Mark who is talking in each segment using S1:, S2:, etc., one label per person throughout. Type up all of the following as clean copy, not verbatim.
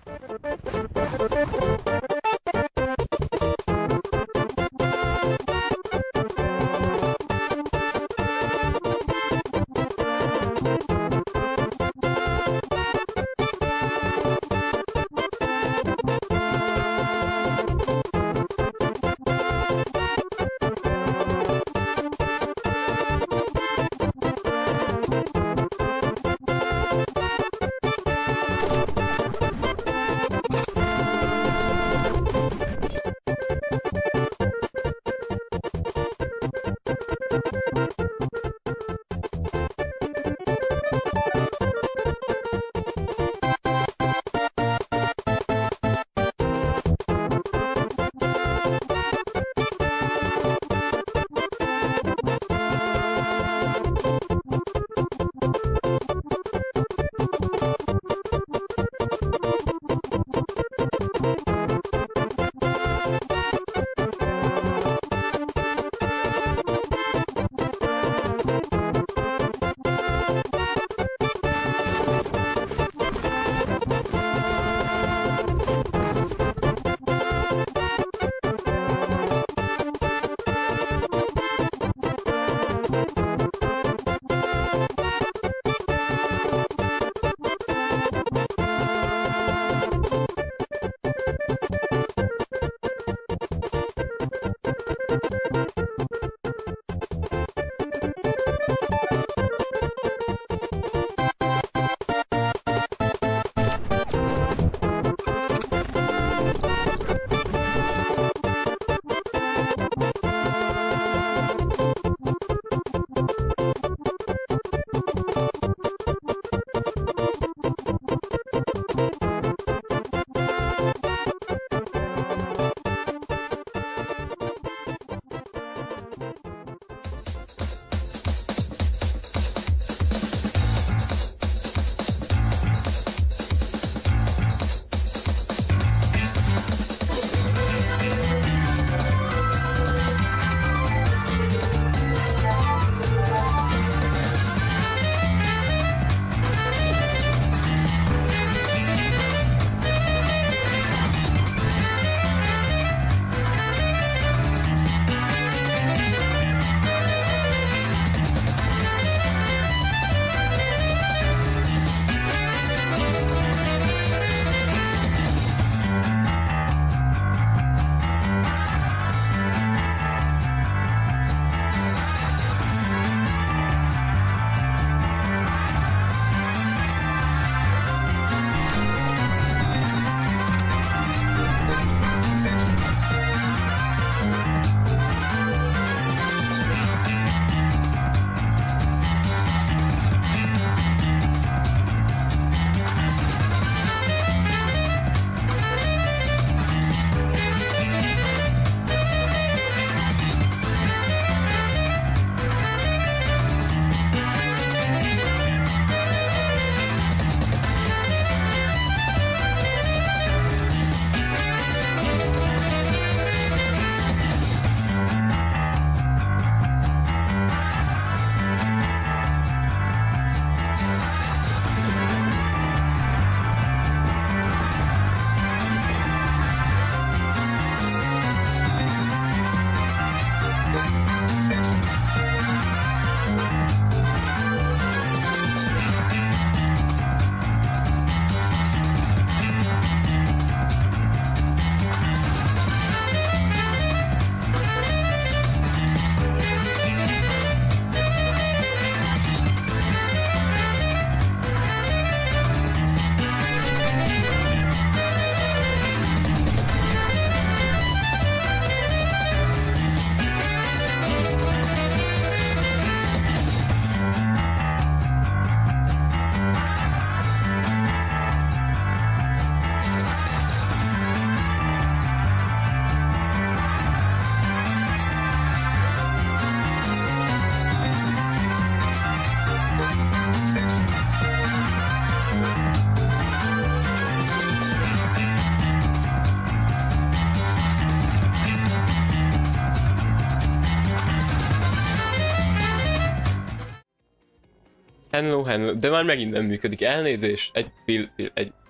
S1: Hello, hello, de már megint nem működik. Elnézést, egy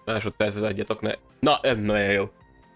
S1: másodpercet adjatok ne... Na, nagyon jó.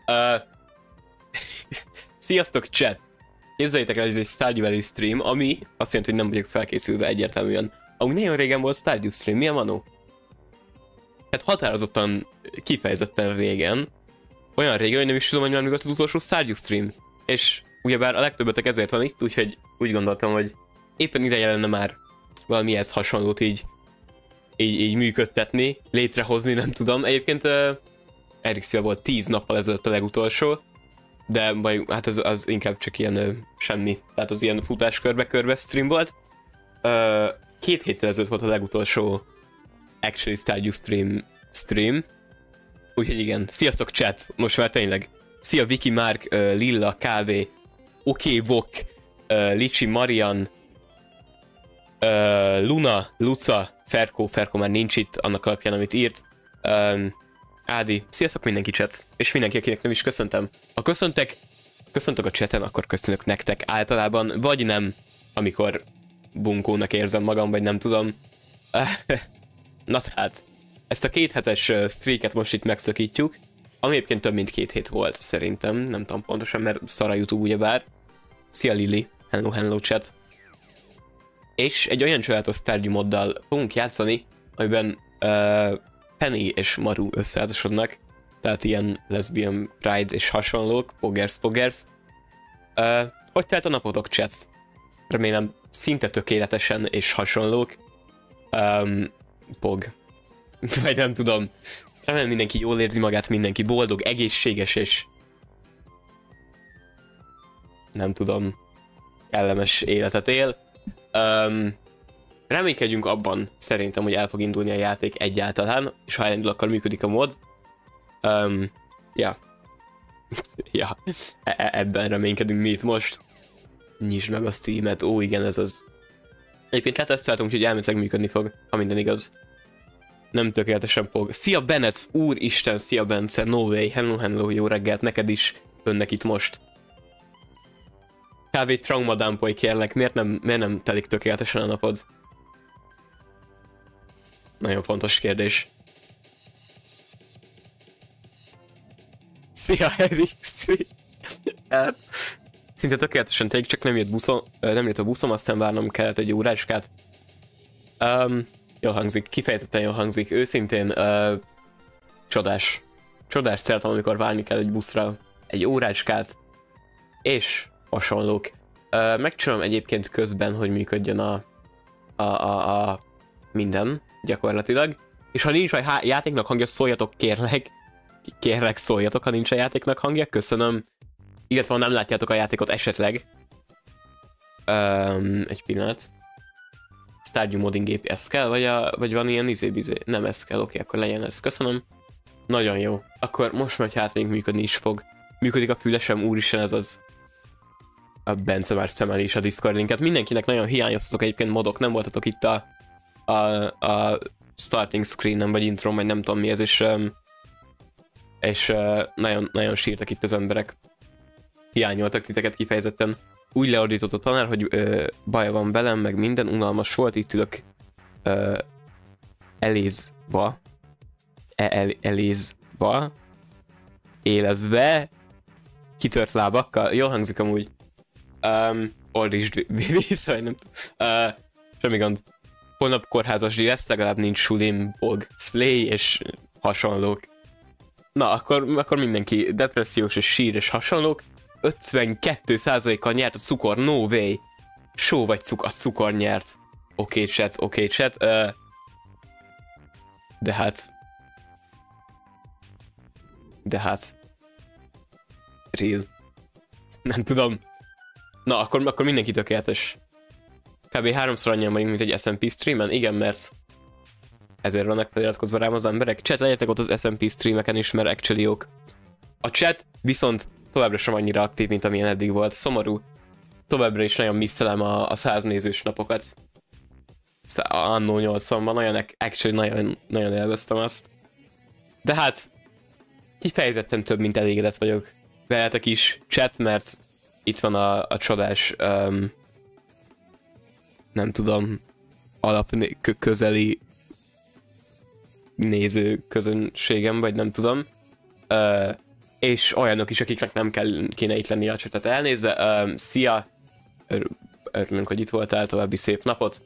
S1: Sziasztok, chat! Képzeljétek el, ez egy Stardew Valley stream, ami azt jelenti, hogy nem vagyok felkészülve egyértelműen. Amúgy nagyon régen volt Stardew stream, milyen manó? Hát határozottan, kifejezetten régen. Olyan régen, hogy nem is tudom, hogy már mi volt az utolsó Stardew stream. És ugyebár a legtöbbetek ezért van itt, úgyhogy úgy gondoltam, hogy éppen ideje lenne már valamihez hasonlót így működtetni, létrehozni, nem tudom. Egyébként Erixia volt 10 nappal ezelőtt a legutolsó, de hát az inkább csak ilyen semmi. Tehát az ilyen futás körbe-körbe stream volt. 2 héttel ezelőtt volt a legutolsó actually Stardew stream. Úgyhogy igen, sziasztok chat, most már tényleg. Szia Viki, Mark, Lilla, KV, Vok, Licsi, Marian, Luna, Luca, Ferko már nincs itt, annak alapján, amit írt. Ádi, sziasztok mindenki chat, és mindenki, akinek nem is köszöntem. Ha köszöntök a chaten, akkor köszönök nektek általában, vagy nem, amikor bunkónak érzem magam, vagy nem tudom. Na tehát, ezt a 2 hetes streaket most itt megszakítjuk, ami egyébként több mint 2 hét volt szerintem, nem tudom pontosan, mert szar a YouTube ugyebár. Szia Lili, hello chat. És egy olyan csodálatos Stardew moddal fogunk játszani, amiben Penny és Maru összeházasodnak, tehát ilyen lesbian pride és hasonlók, poggers. Hogy telt a napotok, chat? Remélem szinte tökéletesen és hasonlók. Pog. Vagy nem tudom. Remélem mindenki jól érzi magát, mindenki boldog, egészséges és... nem tudom, kellemes életet él. Reménykedjünk abban, szerintem, hogy el fog indulni a játék egyáltalán, és ha elindul, akkor működik a mod. Ja. Ja, ebben reménykedünk mi itt most. Nyisd meg a Steam-et, ó igen, ez az. Egyébként leteszteltem, hogy elméletileg működni fog, ha minden igaz. Nem tökéletesen fog. Szia Bennett, úristen, szia Bence, no way, hello, jó reggelt, neked is, önnek itt most. Kávé traumadámpoly kérlek, miért nem telik tökéletesen a napod? Nagyon fontos kérdés. Szia Erix! Szinte tökéletesen telik, csak nem jött a buszom, aztán várnom kellett egy óráskát. Jól hangzik, kifejezetten jól hangzik, őszintén csodás. Csodás szeretem, amikor várni kell egy buszra egy óráskát, és hasonlók. Megcsinálom egyébként közben, hogy működjön a minden, gyakorlatilag. És ha nincs a játéknak hangja, szóljatok kérlek. Kérlek szóljatok, ha nincs a játéknak hangja, köszönöm. Illetve ha nem látjátok a játékot esetleg. Egy pillanat. Stardew modding gép, ez kell? Vagy van ilyen izé-bizé? Nem, ez kell, oké, akkor legyen ez, köszönöm. Nagyon jó. Akkor most majd hát még működni is fog. Működik a fülesem, úristen, ez az. A Bence már spameli is a Discord linket. Mindenkinek nagyon hiányoztatok egyébként modok, nem voltatok itt a starting screen-nem, vagy intro, vagy nem tudom mi ez, és nagyon sírtak itt az emberek. Hiányoltak titeket kifejezetten. Úgy leordított a tanár, hogy baja van velem, meg minden, unalmas volt, itt ülök elézva, élezve, kitört lábakkal, jól hangzik amúgy. Ordítsd vissza, vagy nem tudom. Semmi gond. Holnap kórházasdi lesz, legalább nincs sulim, bog, slay és hasonlók. Na, akkor mindenki depressziós és sír és hasonlók. 52%-kal nyert a cukor, no way. Só vagy a cukor nyert. Oké, chat. De hát. Real. Nem tudom. Na, akkor mindenki tökéletes. Kb. 3-szor annyian vagyunk, mint egy SMP streamen. Igen, mert ezért vannak feliratkozva rám az emberek. Chat, legyetek ott az SMP streameken is, mert actually jók. A chat viszont továbbra sem annyira aktív, mint amilyen eddig volt. Szomorú. Továbbra is nagyon misszelem a 100 nézős napokat. Annó 80-ban nagyon, actually nagyon élveztem azt. De hát, kifejezetten több, mint elégedett vagyok. Veletek is, chat, mert itt van a csodás, nem tudom, közeli néző közönségem, vagy nem tudom. És olyanok is, akiknek nem kéne itt lenni a csatot elnézve. Szia! Örülünk, hogy itt voltál, további szép napot.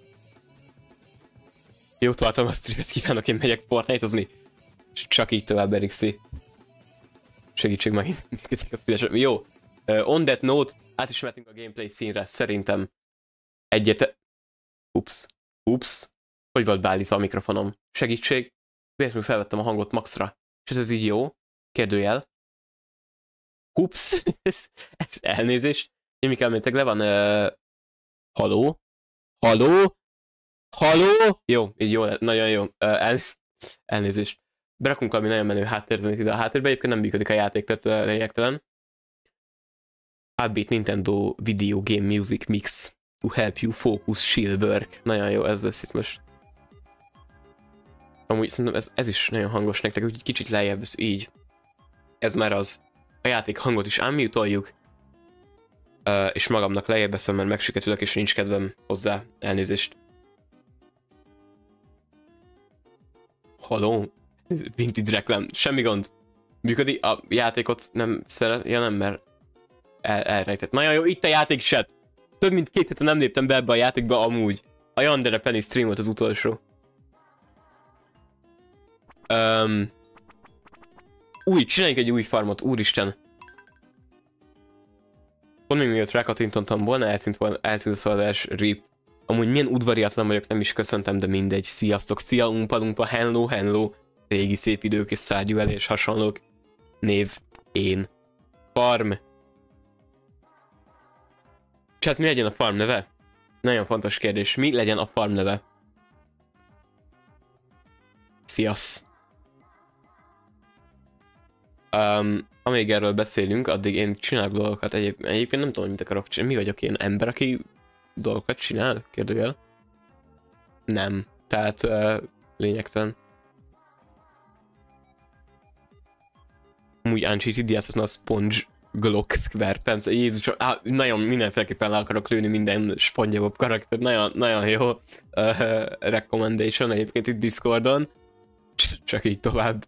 S1: Jó tartom a streamet, kívánok, én megyek Fortnite-ozni. Csak így tovább, Erixi. Segítség megint. Jó. On that note, át is mehetünk a gameplay színre, szerintem. Ups. Hogy volt beállítva a mikrofonom? Segítség. Véletlenül felvettem a hangot maxra. És ez így jó? Kérdőjel. Ups. Ez elnézés. Én mikor elméletek le van... Halló? Jó, így jó, nagyon jó. Elnézést. Berakunk valami nagyon menő háttérzenét ide a háttérbe, egyébként nem működik a játék, tehát lényegtelen. Upbeat Nintendo Video Game Music Mix to help you focus shield work. Nagyon jó, ez lesz itt most. Amúgy szerintem ez is nagyon hangos nektek, úgyhogy kicsit lejjebb, ez így. Ez már az. A játék hangot is unmute-oljuk. És magamnak lejjebb eszem, mert megsüketülök, és nincs kedvem hozzá. Elnézést. Halló? Vintage reklám. Semmi gond. Működik? A játékot nem szeret? Ja nem, mert elrejtett. Nagyon jó, itt a játék chat. Több mint 2 hete nem léptem be ebbe a játékba amúgy. A Yandere Penny stream volt az utolsó. Csináljunk egy új farmot, úristen. Pont még miatt rákattintottam volna, eltűnt a szavazás, rip. Amúgy milyen udvariatlan vagyok, nem is köszöntem, de mindegy. Sziasztok, szia, umpa, hello. Régi szép idők és Stardew Valley és hasonlók. Név, én. Farm. Chat, mi legyen a farm neve? Nagyon fontos kérdés. Mi legyen a farm neve? Sziasz. Amíg erről beszélünk, addig én csinálok dolgokat. Egyébként nem tudom, mit akarok csinálni. Mi vagyok én? Ember, aki dolgokat csinál? Kérdőjel. Nem. Tehát lényegtelen. Amúgy Uncharted Diaz a Sponge Glock Square Pants. Jézus, nagyon mindenféleképpen le akarok lőni minden SpongeBob karakter. Nagyon jó recommendation egyébként itt Discordon. Csak így tovább.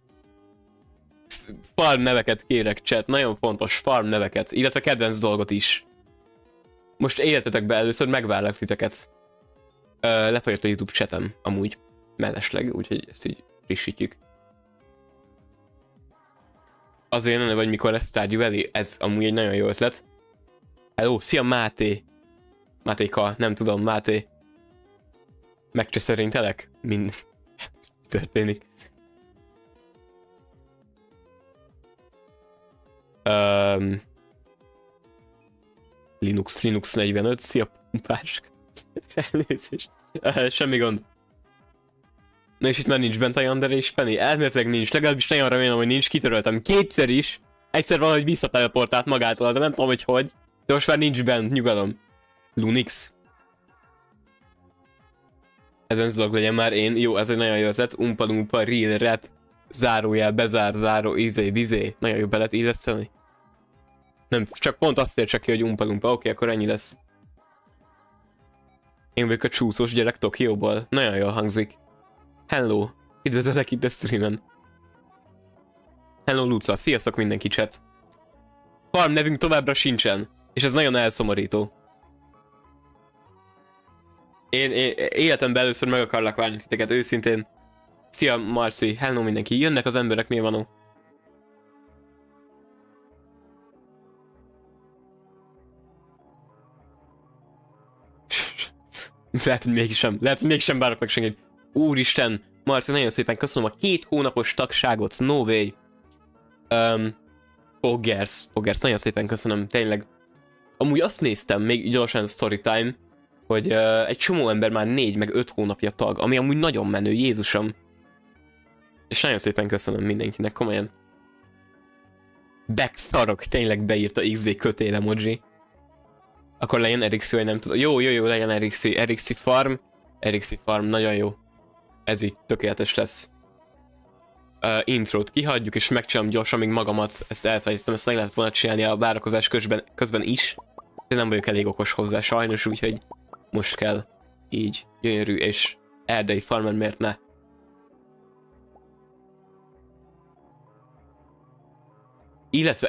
S1: Farm neveket kérek, chat. Nagyon fontos farm neveket. Illetve kedvenc dolgot is. Most éljetek be, először megvárlak titeket. Lefolyott a YouTube chatem, amúgy. Mellesleg, úgyhogy ezt így frissítjük. Azért nem vagy mikor lesz Stardew Valley, ez amúgy egy nagyon jó ötlet. Hello, szia Máté! Mátéka, nem tudom, Máté. Megcseszerintelek? Mi történik? Linux 45, szia pumpásk. Elnézést. Semmi gond. Na és itt már nincs bent a Yandere és Penny. Elméletileg nincs, legalábbis nagyon remélem, hogy nincs, kitöröltem kétszer is. Egyszer valahogy visszateleportált magától, de nem tudom, hogy. De most már nincs bent, nyugalom. Lunix. Ezen zlog legyen már én. Jó, ez egy nagyon jó ötlet. Umpa real ret. Zárójel, bezár, záró, bizé. Nagyon jó be lehet illeszteni. Nem, csak pont azt fér csak ki, hogy umpa. Oké, akkor ennyi lesz. Én vagyok a csúszós gyerek Tokióból. Nagyon jól hangzik. Hello, üdvözöllek itt a streamen. Hello Luca, sziasztok mindenki chat. Farm nevünk továbbra sincsen, és ez nagyon elszomorító. Én életemben először meg akarlak várni titeket, őszintén. Szia Marci, hello mindenki, jönnek az emberek, mi van? Lehet, hogy mégsem várok meg senkit. Úristen, Marci, nagyon szépen köszönöm a 2 hónapos tagságot, no way. Poggers, nagyon szépen köszönöm, tényleg. Amúgy azt néztem, még gyorsan storytime, hogy egy csomó ember már 4 meg 5 hónapja tag, ami amúgy nagyon menő, Jézusom. És nagyon szépen köszönöm mindenkinek, komolyan. Backszarok, tényleg beírta XD kötél emoji. Akkor legyen Erixi, vagy nem tudom. Jó, legyen Erixi farm. Erixi farm, nagyon jó. Ez így tökéletes lesz. Intrót kihagyjuk, és megcsinálom gyorsan még magamat. Ezt elfelejtettem, ezt meg lehetett volna csinálni a várakozás közben is. De nem vagyok elég okos hozzá sajnos, úgyhogy most kell így gyönyörű és erdei farmer, miért ne? Illetve,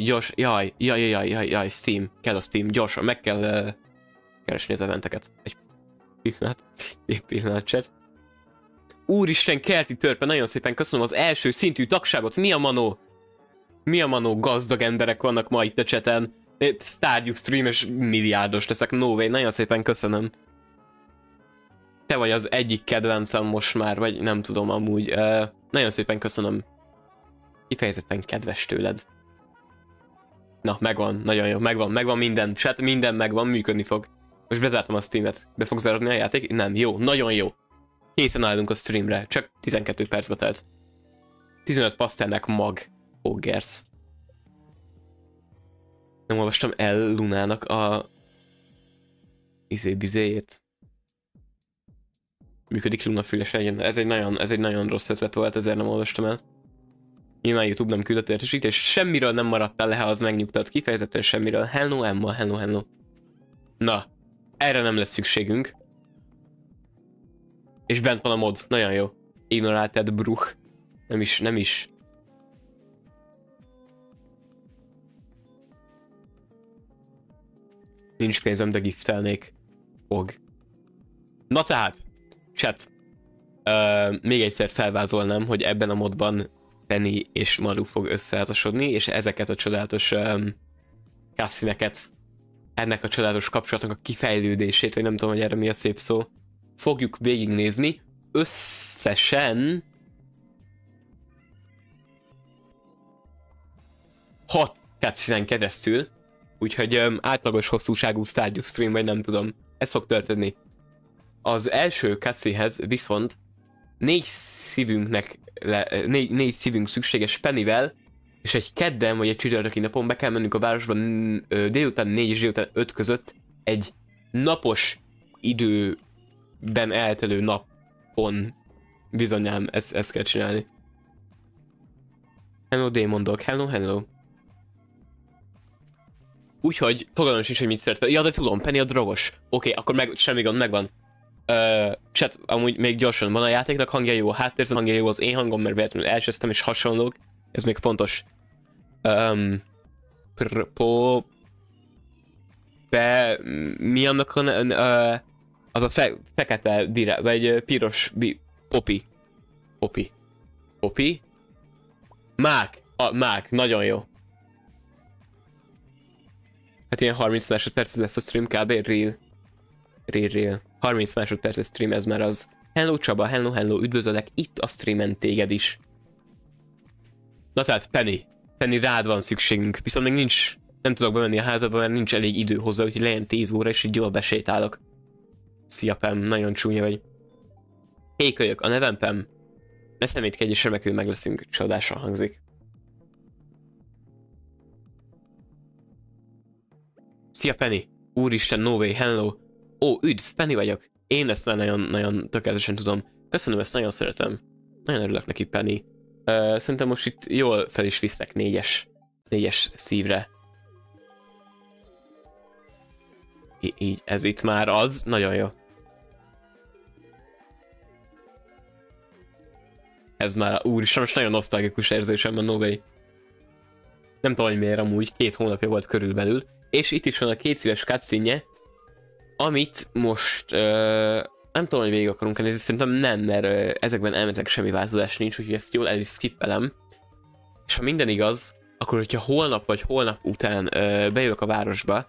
S1: jaj, Steam, kell a Steam, gyorsan, meg kell keresni az eventeket. Egy pillanat, chat. Úristen, Kelti Törpe, nagyon szépen köszönöm az első szintű tagságot, mi a manó gazdag emberek vannak ma itt a chaten. Stardew streames milliárdos leszek, no way, nagyon szépen köszönöm. Te vagy az egyik kedvencem most már, vagy nem tudom amúgy. Nagyon szépen köszönöm. Kifejezetten kedves tőled. Na, megvan, nagyon jó, megvan minden, chat, minden megvan, működni fog. Most bezártam a Steamet. Be fog záradni a játék? Nem, jó, nagyon jó. Készen állunk a streamre, csak 12 percbe telt. 15 paszternek mag. Hoggers. Nem olvastam el Lunának a... bizéjét. Működik Luna füles legyen. Ez egy nagyon rossz ötlet volt, ezért nem olvastam el. Nyilván YouTube nem küldött értesítést, és semmiről nem maradtál le, ha az megnyugtat. Kifejezetten semmiről. Hello Emma, hello. Na, erre nem lesz szükségünk. És bent van a mod, nagyon jó. Ignoráltad Bruch. Nem is. Nincs pénzem, de giftelnék. Og. Na tehát, chat. Még egyszer felvázolnám, hogy ebben a modban Penny és Maru fog összeházasodni, és ezeket a csodálatos cutscene-eket, ennek a csodálatos kapcsolatnak a kifejlődését, vagy nem tudom, hogy erre mi a szép szó, fogjuk végignézni. Összesen 6 cutscene-en keresztül, úgyhogy átlagos hosszúságú Stardew stream, vagy nem tudom. Ez fog történni. Az első cutscene-hez viszont 4 szívünk szükséges Pennyvel, és egy kedden vagy egy csütörtöki napon be kell mennünk a városban délután 4 és délután 5 között egy napos időben eltelő napon. Bizonyám, ezt kell csinálni. Hello Démon Dog, hello. Úgyhogy fogalmam sincs, hogy mit szeretve. Ja, de tudom, Penny a drogos. Oké, akkor semmi gond, megvan. Chat, amúgy még gyorsan, van a játéknak hangja jó, a háttérző hangja jó, az én hangom, mert véletlenül elsőztem és hasonlók. Ez még fontos. Mi annak az a fekete virág, vagy piros Poppy? Mák, nagyon jó. Hát ilyen 30 másodperc lesz a stream, kb. Real. 30 másodperces stream, ez már az. Hello Csaba, hello, üdvözöllek itt a streamen téged is. Na tehát, Penny, rád van szükségünk, viszont még nem tudok bemenni a házadba, mert nincs elég idő hozzá, úgyhogy legyen 10 óra, és így jól besétálok. Szia Pem, nagyon csúnya vagy. Hé kölyök, a nevem Pem. Ne szemétkedj, és remekül meg leszünk, csodásan hangzik. Szia Penny! Úristen, no way, hello! Ó, üdv, Penny vagyok! Én ezt már nagyon tökéletesen tudom. Köszönöm, ezt nagyon szeretem. Nagyon örülök neki, Penny. Szerintem most itt jól fel is visznek 4-es szívre. Így, ez itt már az. Nagyon jó. Ez már, úristen, most nagyon nosztalgikus érzésem van, no way. Nem tudom, hogy miért amúgy, 2 hónapja volt körülbelül. És itt is van a 2 szíves cutscene-je, amit most nem tudom, hogy végig akarunk nézni, szerintem nem, mert ezekben elméletileg semmi változás nincs, úgyhogy ezt jól el is skippelem. És ha minden igaz, akkor hogyha holnap vagy holnap után bejövök a városba,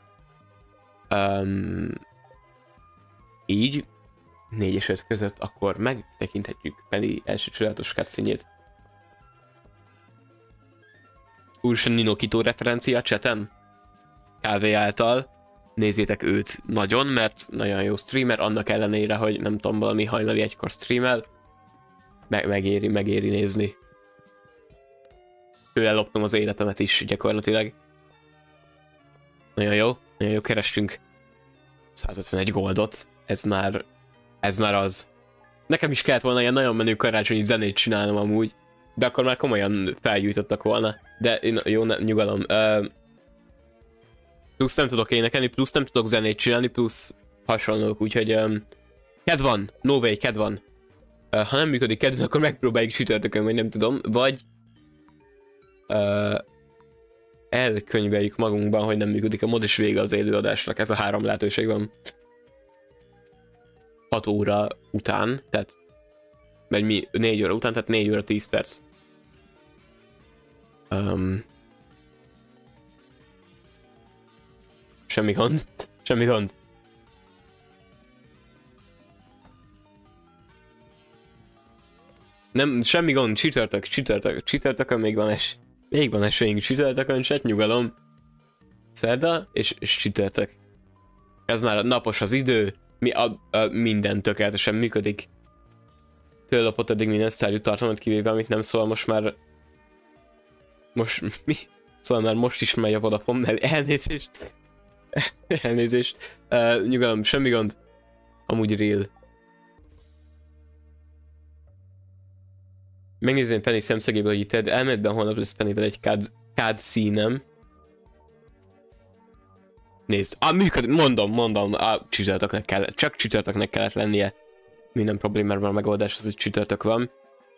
S1: így 4 és 5 között, akkor megtekinthetjük Penny első csodálatos cutscene-jét. Úristen, Nino Kito referencia a chaten? KV által. Nézzétek őt nagyon, mert nagyon jó streamer, annak ellenére, hogy nem tudom, valami hajnali egykor streamel. Megéri nézni. Tőle loptam az életemet is gyakorlatilag. Nagyon jó, kerestünk 151 goldot. Ez már az. Nekem is kellett volna ilyen nagyon menő karácsonyi zenét csinálnom amúgy. De akkor már komolyan felgyújtottak volna. De jó, nyugalom. Plusz nem tudok énekelni, plusz nem tudok zenét csinálni, plusz hasonlók, úgyhogy kedv van, no way, kedv van. Ha nem működik kedv, akkor megpróbáljuk csütörtökön, vagy nem tudom, vagy elkönyveljük magunkban, hogy nem működik a mod, és vége az élőadásnak. Ez a 3 lehetőség van. 6 óra után, tehát vagy mi 4 óra után, tehát 4 óra 10 perc. Semmi gond. Semmi gond. Nem, semmi gond, csütörtökön még van esélyünk, csütörtökön, chat, nyugalom. Szerda és csütörtök. Ez már napos az idő, minden tökéletesen működik. Tőlapot eddig minden sztárjú tartalmat kivéve, amit nem szól, most már... mi? Szóval már most is megy a Vodafone, mert elnézést. Elnézést. Nyugalom, semmi gond. Amúgy real. Megnézném Penny szemszögéből, hogy itt elméletben holnap lesz Pennyvel egy CAD színem. Nézd, működik, mondom, csak csütörtöknek kellett lennie. Minden problémára a megoldás az, hogy csütörtök van.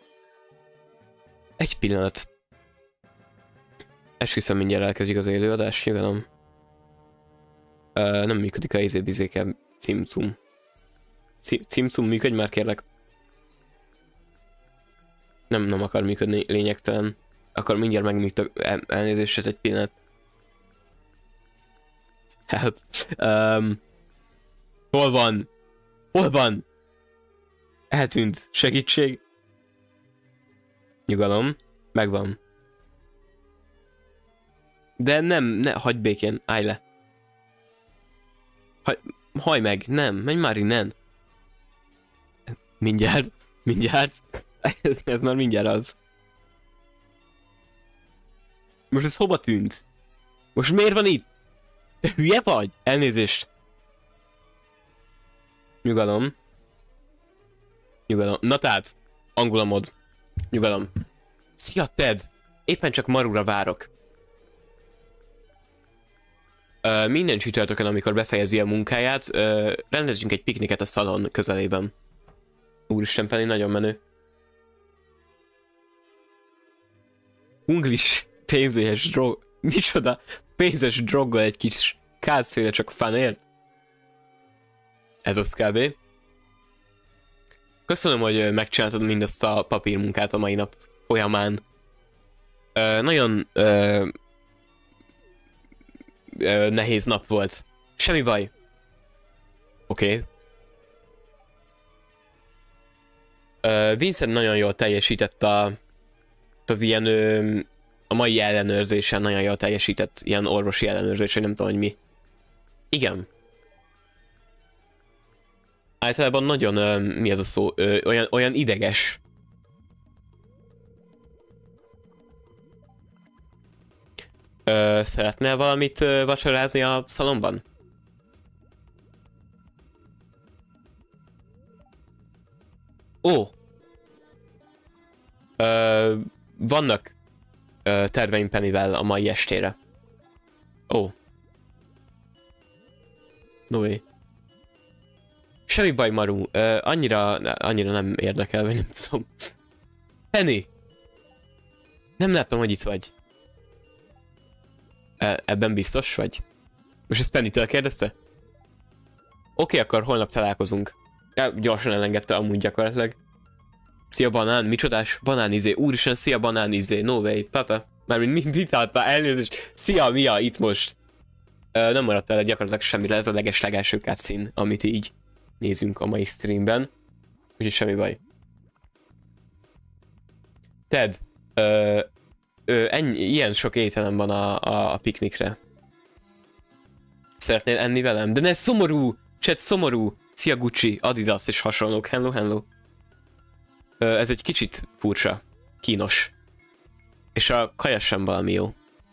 S1: Egy pillanat. Esküszöm, mindjárt elkezdjük az élőadás, nyugalom. Nem működik a izébizéke cimcum. Cimcum működj már, kérlek. Nem akar működni, lényegtelen. Akkor mindjárt megműködik, elnézést, egy pillanat. Help. Hol van? Hol van? Eltűnt. Segítség. Nyugalom. Megvan. De ne, hagyd békén. Állj le. Hajj meg. Nem, menj már innen. Mindjárt. Ez már mindjárt az. Most ez hova tűnt? Most miért van itt? Te hülye vagy? Elnézést. Nyugalom. Na tehát, angol a mod. Nyugalom. Szia, Ted! Éppen csak Marura várok. Minden csütörtökön, amikor befejezi a munkáját, rendezzünk egy pikniket a szalon közelében. Úristen, Penny, nagyon menő. Hunglis, pénzéhes drog... Micsoda? Pénzes droggal egy kis kázféle csak fanért? Ez az kb. Köszönöm, hogy megcsináltad mindazt a papírmunkát a mai nap folyamán. Nagyon nehéz nap volt. Semmi baj. Oké. Vincent nagyon jól teljesített az ilyen a mai ellenőrzésen nagyon jól teljesített, ilyen orvosi ellenőrzésen, nem tudom, hogy mi. Igen. Általában nagyon, mi ez a szó, olyan ideges. Szeretnél valamit vacsorázni a szalomban? Ó! Vannak terveim Pennyvel a mai estére. Ó. No way. Semmi baj, Maru. Annyira nem érdekel, vagy nem tudom. Penny! Nem láttam, hogy itt vagy. Ebben biztos vagy? Most ezt Penny-től kérdezte? Oké, akkor holnap találkozunk. Gyorsan elengedte amúgy gyakorlatilag. Szia banán, micsodás? Banánizé, úristen, szia banánizé, no way, papa. Mármint mi papa, elnézést. Szia, Mia, itt most. Nem maradt el gyakorlatilag semmire, ez a legeslegelső cutscene, amit így nézünk a mai streamben. Úgyhogy semmi baj. Ted, ilyen sok ételem van a piknikre. Szeretnél enni velem? De ne, szomorú! Chat, szomorú! Szia Gucci, Adidas és hasonlók. Hello, hello. Ez egy kicsit furcsa. Kínos. És a kaja sem valami jó.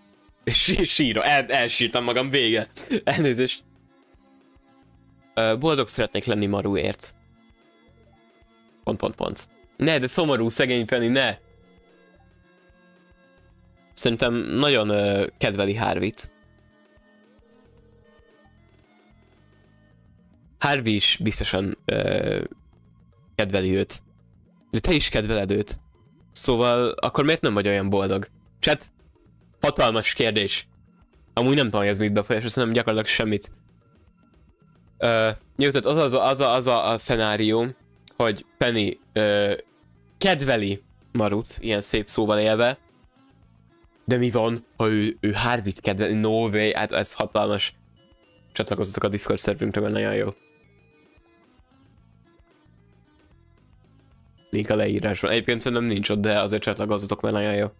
S1: Elsírtam magam, vége. Elnézést. Boldog szeretnék lenni Maruért. ... Ne, de szomorú, szegény Penny, ne! Szerintem nagyon kedveli Harvey-t. Harvey is biztosan kedveli őt. De te is kedveled őt. Szóval akkor miért nem vagy olyan boldog? Chat, hatalmas kérdés. Amúgy nem tudom, hogy ez mit befolyásol, szerintem gyakorlatilag semmit. Jó, tehát az a szenárió, hogy Penny kedveli Marut, ilyen szép szóval élve, de mi van, ha ő Harvey-t kedveli? No way, hát ez hatalmas. Csatlakozzatok a Discord szervünkre, mert nagyon jó. Link a leírásban. Egyébként szerintem nincs ott, de azért csatlakozzatok, mert nagyon jó.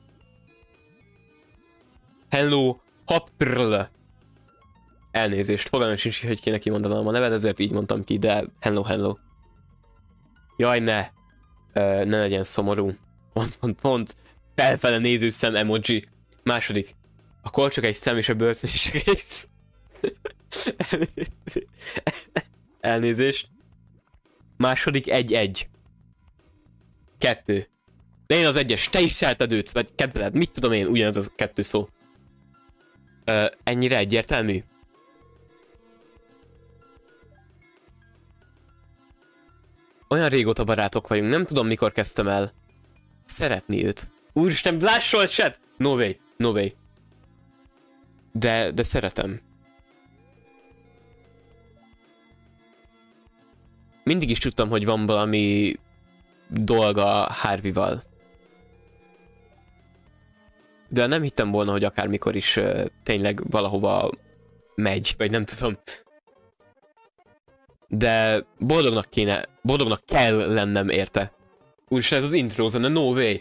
S1: Hello, Hoptrl. Elnézést, fogalmam sincs, hogy kéne kimondanom a neved, ezért így mondtam ki, de hello. Jaj, ne legyen szomorú. Pont. Felfele néző szem emoji. Második. A kolcsok egy szem és a bőrcön is egész. Elnézést. Második 1-1. 2. Legyen az egyes, te is szelted őt, vagy kedveled, mit tudom én, ugyanaz az 2 szó. Ennyire egyértelmű? Olyan régóta barátok vagyunk, nem tudom mikor kezdtem el szeretni őt. Úristen, lássol chat! No way. De szeretem. Mindig is tudtam, hogy van valami dolga Harvey-val. De nem hittem volna, hogy akármikor is tényleg valahova megy, vagy nem tudom. De boldognak kell lennem érte. Úristen, ez az intro zene, no way.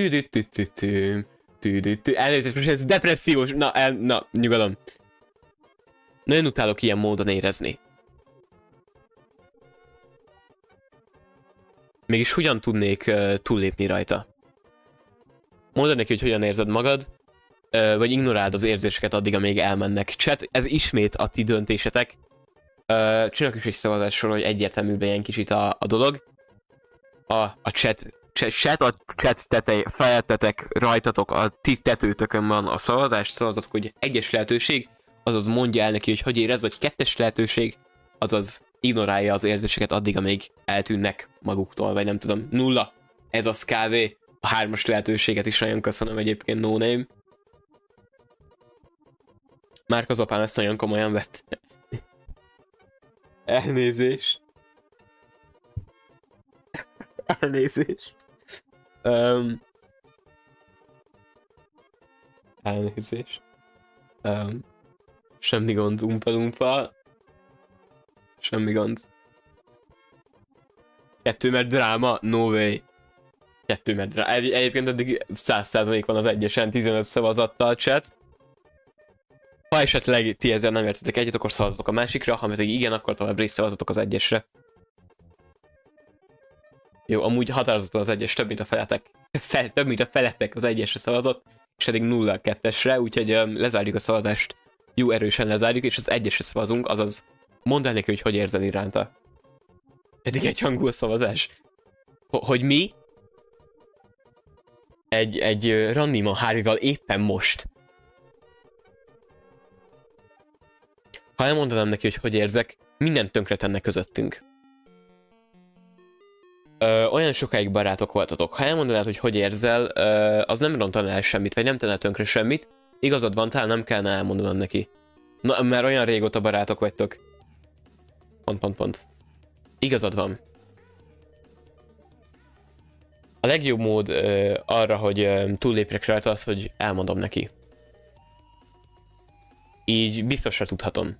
S1: Elnézést, most ez depressziós. Na, nyugalom. Nagyon utálok ilyen módon érezni. Mégis hogyan tudnék túllépni rajta? Mondd neki, hogy hogyan érzed magad, vagy ignoráld az érzéseket addig, amíg elmennek. Chat, ez ismét a ti döntésetek. Csinálok is egy szavazásról, hogy egyértelműbb legyen kicsit a dolog. A chat felettetek, rajtatok, a ti tetőtökön van a szavazás, szavazatok, hogy egyes lehetőség, azaz mondja el neki, hogy érez, vagy kettes lehetőség, azaz ignorálja az érzéseket addig, amíg eltűnnek maguktól, vagy nem tudom. 0. Ez az kb. A 3-as lehetőséget is nagyon köszönöm egyébként, no name. Márk az apám ezt nagyon komolyan vette. Elnézést. Elnézést. Semmi gond, umpa. Semmi gond. 2 mert dráma? No way. 2 mert dráma. Egyébként eddig 100% van az egyesen, 15 szavazattal chat. Ha esetleg ti ezzel nem értetek egyet, akkor szavazatok a másikra, ha pedig igen, akkor továbbra is szavazatok az egyesre. Jó, amúgy határozottan az egyes, több mint a feletek az egyesre szavazott, és eddig 0-2-esre, úgyhogy lezárjuk a szavazást. Jó, erősen lezárjuk, és az egyesre szavazunk, azaz mondd el neki, hogy érzed iránta. Eddig egy hangú a szavazás. Hogy mi? Egy random a Harvey-val éppen most. Ha elmondanám neki, hogy érzek, mindent tönkretenne közöttünk. Olyan sokáig barátok voltatok. Ha elmondanád, hogy érzel, az nem rontaná el semmit, vagy nem tenne tönkre semmit. Igazad van, talán nem kellene elmondanom neki. Na, mert olyan régóta barátok vagytok. Pont. Igazad van. A legjobb mód arra, hogy túllépjek rajta, az, hogy elmondom neki. Így biztosra tudhatom.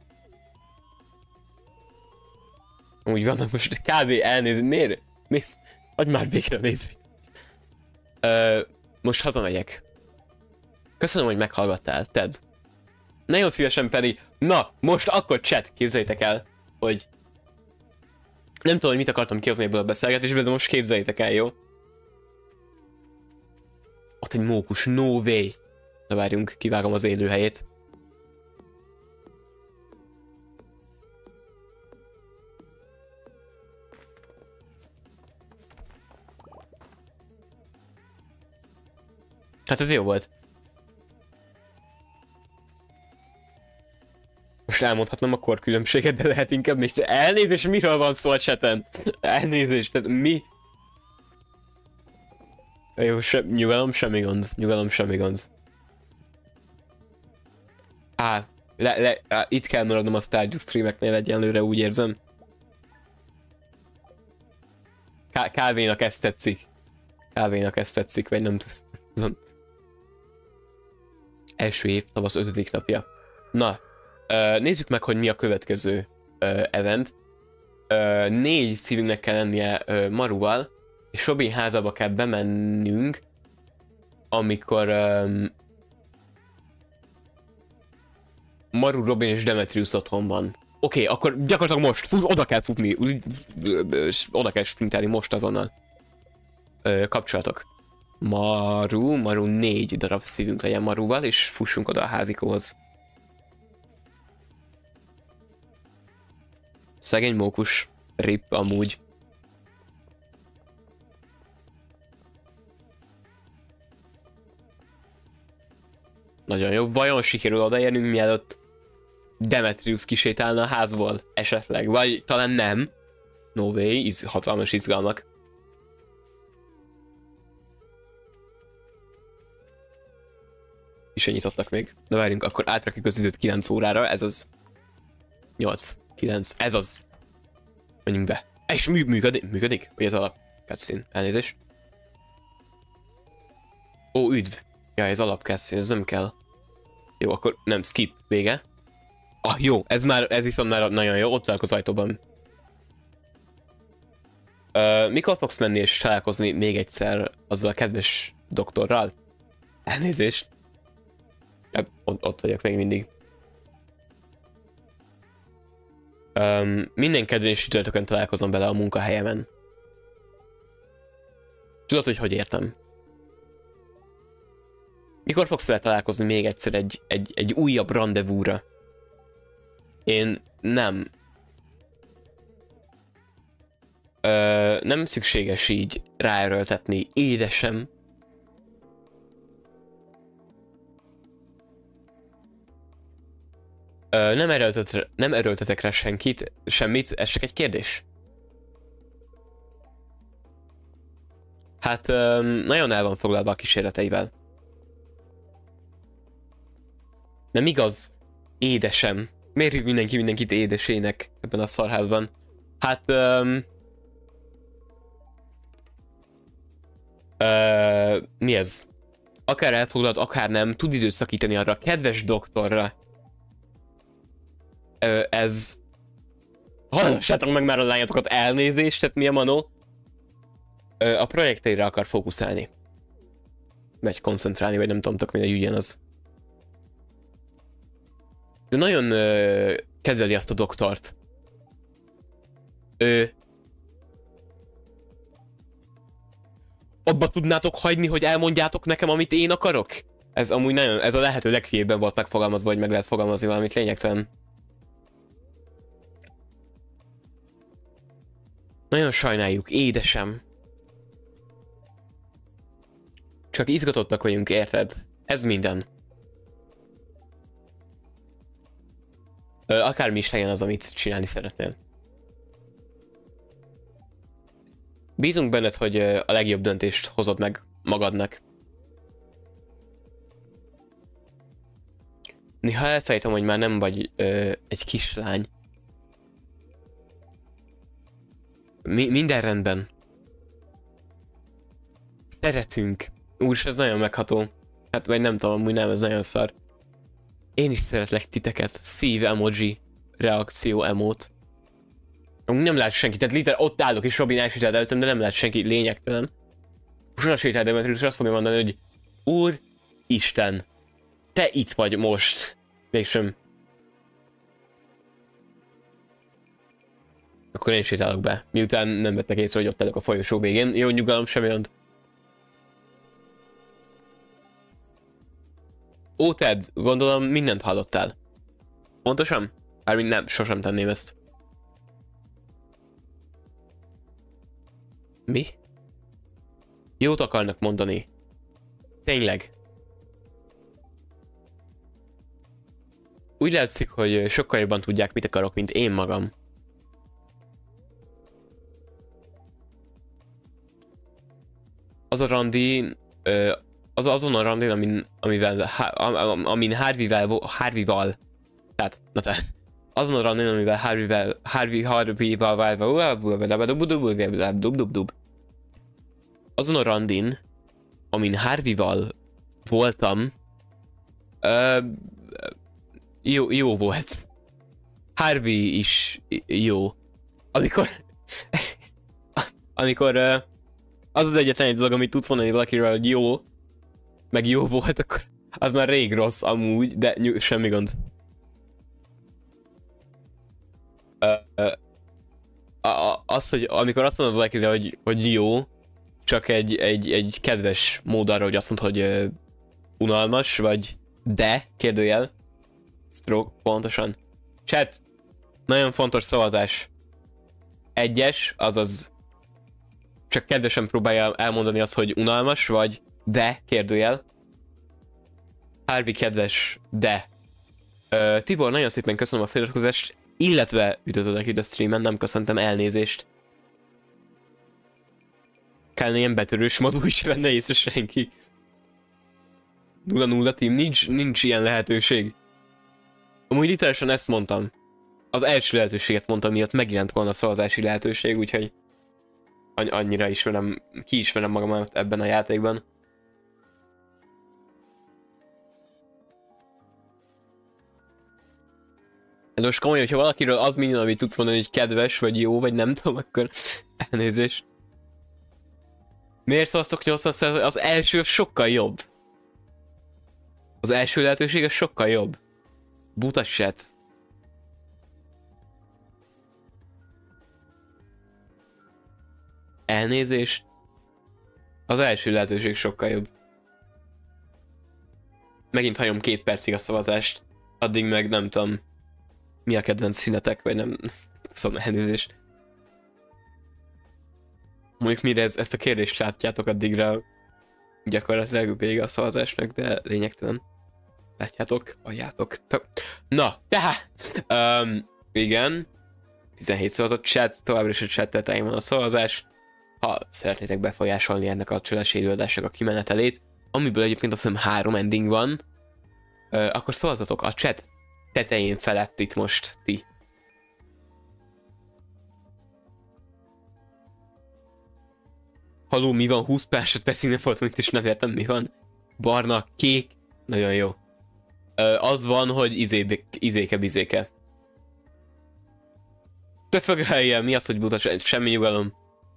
S1: Úgy van, most kb. Elnézni. Miért? Adj már végre nézni. Most hazamegyek. Köszönöm, hogy meghallgattál, Ted. Nagyon szívesen pedig. Na, most akkor chat, képzeljétek el, hogy nem tudom, hogy mit akartam kihozni ebből a beszélgetésből, de most képzeljétek el, jó? Ott egy mókus, no way. De várjunk, kivágom az élőhelyét. Hát ez jó volt. Most elmondhatnom a korkülönbséget, de lehet inkább még elnézést, miről van szó a chaten? Elnézést, tehát mi? Jó, nyugalom, semmi gond. Itt kell maradnom a Stardew streameknél egyenlőre, úgy érzem. Kávénak ezt tetszik. Kávénak ezt tetszik, vagy nem tudom. Első év, tavasz 5. napja. Na, nézzük meg, hogy mi a következő event. 4 szívünknek kell lennie Maruval, és Robin házába kell bemennünk, amikor Maru, Robin és Demetrius otthon van. Oké, akkor gyakorlatilag most oda kell futni, oda kell sprintálni most azonnal. Kapcsolatok. Maru 4 darab szívünk legyen Maruval, és fussunk oda a házikóhoz. Szegény mókus. Rip amúgy. Nagyon jó. Vajon sikerül odaérnünk, mielőtt Demetrius kisétálna a házból? Esetleg. Vagy talán nem. No way. Hatalmas izgalmak. Is nyitottak még. De várjunk, akkor átrakjuk az időt 9 órára. Ez az. 8. 9. Ez az. Menjünk be. És működik? Vagy az alap cutscene? Elnézést. Ó, üdv. Ja, ez alap cutscene, ez nem kell. Jó, akkor nem, skip. Vége. Ah, jó, ez viszont már nagyon jó. Ott állok az ajtóban. Mikor fogsz menni és találkozni még egyszer azzal a kedves doktorral? Elnézést. Ott vagyok még mindig. Minden kedven és csütörtökön találkozom bele a munkahelyemen. Tudod, hogy értem? Mikor fogsz vele találkozni még egyszer egy újabb rendezvúra? Én nem. Nem szükséges így ráerőltetni, édesem. Nem erőltetek rá semmit, ez csak egy kérdés. Hát nagyon el van foglalva a kísérleteivel. Nem igaz, édesem. Miért hív mindenkit édesének ebben a szarházban? Hát mi ez? Akár elfoglalt, akár nem, tud időt szakítani arra a kedves doktorra. Ez... Hallgassátok meg már a lányatokat, elnézést, tehát mi a manó? A projekteire akar fókuszálni. Vagy koncentrálni, vagy nem tudom, mi ügyen az. De nagyon kedveli azt a doktort. Abba tudnátok hagyni, hogy elmondjátok nekem, amit én akarok? Ez amúgy nagyon, ez a lehető leghülyébben volt megfogalmazva, hogy meg lehet fogalmazni valamit lényegtelen. Nagyon sajnáljuk, édesem. Csak izgatottak vagyunk, érted? Ez minden. Akármi is legyen az, amit csinálni szeretnél. Bízunk benned, hogy a legjobb döntést hozod meg magadnak. Néha elfejtem, hogy már nem vagy egy kislány. Minden rendben. Szeretünk. Úgyis ez nagyon megható. Hát vagy nem tudom, amúgy nem, ez nagyon szar. Én is szeretlek titeket. Szív emoji. Reakció emót. Amúgy nem lát senki, tehát liter ott állok és Robin elsétált előttem, de nem lát senki, lényegtelen. Most oda sétál Demetrius, azt fogja mondani, hogy Úr Isten, te itt vagy most. Mégsem. Akkor én sétálok be, miután nem vettek észre, hogy ott állok a folyosó végén. Jó nyugalom, semmi gond. Ó, Ted, gondolom mindent hallottál. Pontosan? Bármint nem, sosem tenném ezt. Mi? Jót akarnak mondani. Tényleg. Úgy látszik, hogy sokkal jobban tudják, mit akarok, mint én magam. Az a randi azon a randin, amin Harvey-val, tehát, na te, azon a randin, amivel azon a randin, amin Harvey-val voltam, jó volt. Harvey is jó. Amikor az az egyetlen egy dolog, amit tudsz mondani valakiről, hogy jó, meg jó volt, akkor az már rég rossz amúgy, de semmi gond. Az, hogy amikor azt mondod valakire, hogy jó, csak egy kedves mód arra, hogy azt mondod, hogy unalmas, vagy de, kérdőjel. Stroke, pontosan. Chat, nagyon fontos szavazás. 1-es, azaz csak kedvesen próbálja elmondani azt, hogy unalmas, vagy de, kérdőjel. Harvey kedves, de. Tibor, nagyon szépen köszönöm a feliratkozást, illetve üdvözöllek itt a streamen, nem köszöntem, elnézést. Kellene ilyen betörős modul is venne észre senki. 0-0 team, nincs ilyen lehetőség. Amúgy literálisan ezt mondtam. Az első lehetőséget mondtam, miatt megjelent volna a szavazási lehetőség, úgyhogy annyira kiismerem magamat ebben a játékban. De most komolyan, hogyha valakiről az minden, amit tudsz mondani, hogy kedves, vagy jó, vagy nem tudom, akkor elnézést. Miért szavaztok 80%? Az első sokkal jobb. Az első lehetőség az sokkal jobb. Buta chat. Elnézést. Az első lehetőség sokkal jobb. Megint hagyom 2 percig a szavazást. Addig meg nem tudom. Mi a kedvenc színetek, vagy nem. Szóval elnézést. Mondjuk mire ezt a kérdést látjátok, addigra gyakorlatilag vége a szavazásnak, de lényegtelen. Látjátok? Halljátok. Na, tehát! Igen. 17 szavazott chat, továbbra is a chat tetején van a szavazás. Ha szeretnétek befolyásolni ennek a csöles élőadásnak a kimenetelét, amiből egyébként azt hiszem 3 ending van, akkor szavazatok a chat tetején felett itt most ti. Haló, mi van? 20 másodperc nem volt, mint is nem értem, mi van. Barna, kék, nagyon jó. Az van, hogy izéke-bizéke. Töfögeljen, mi az, hogy buta? Semmi nyugalom.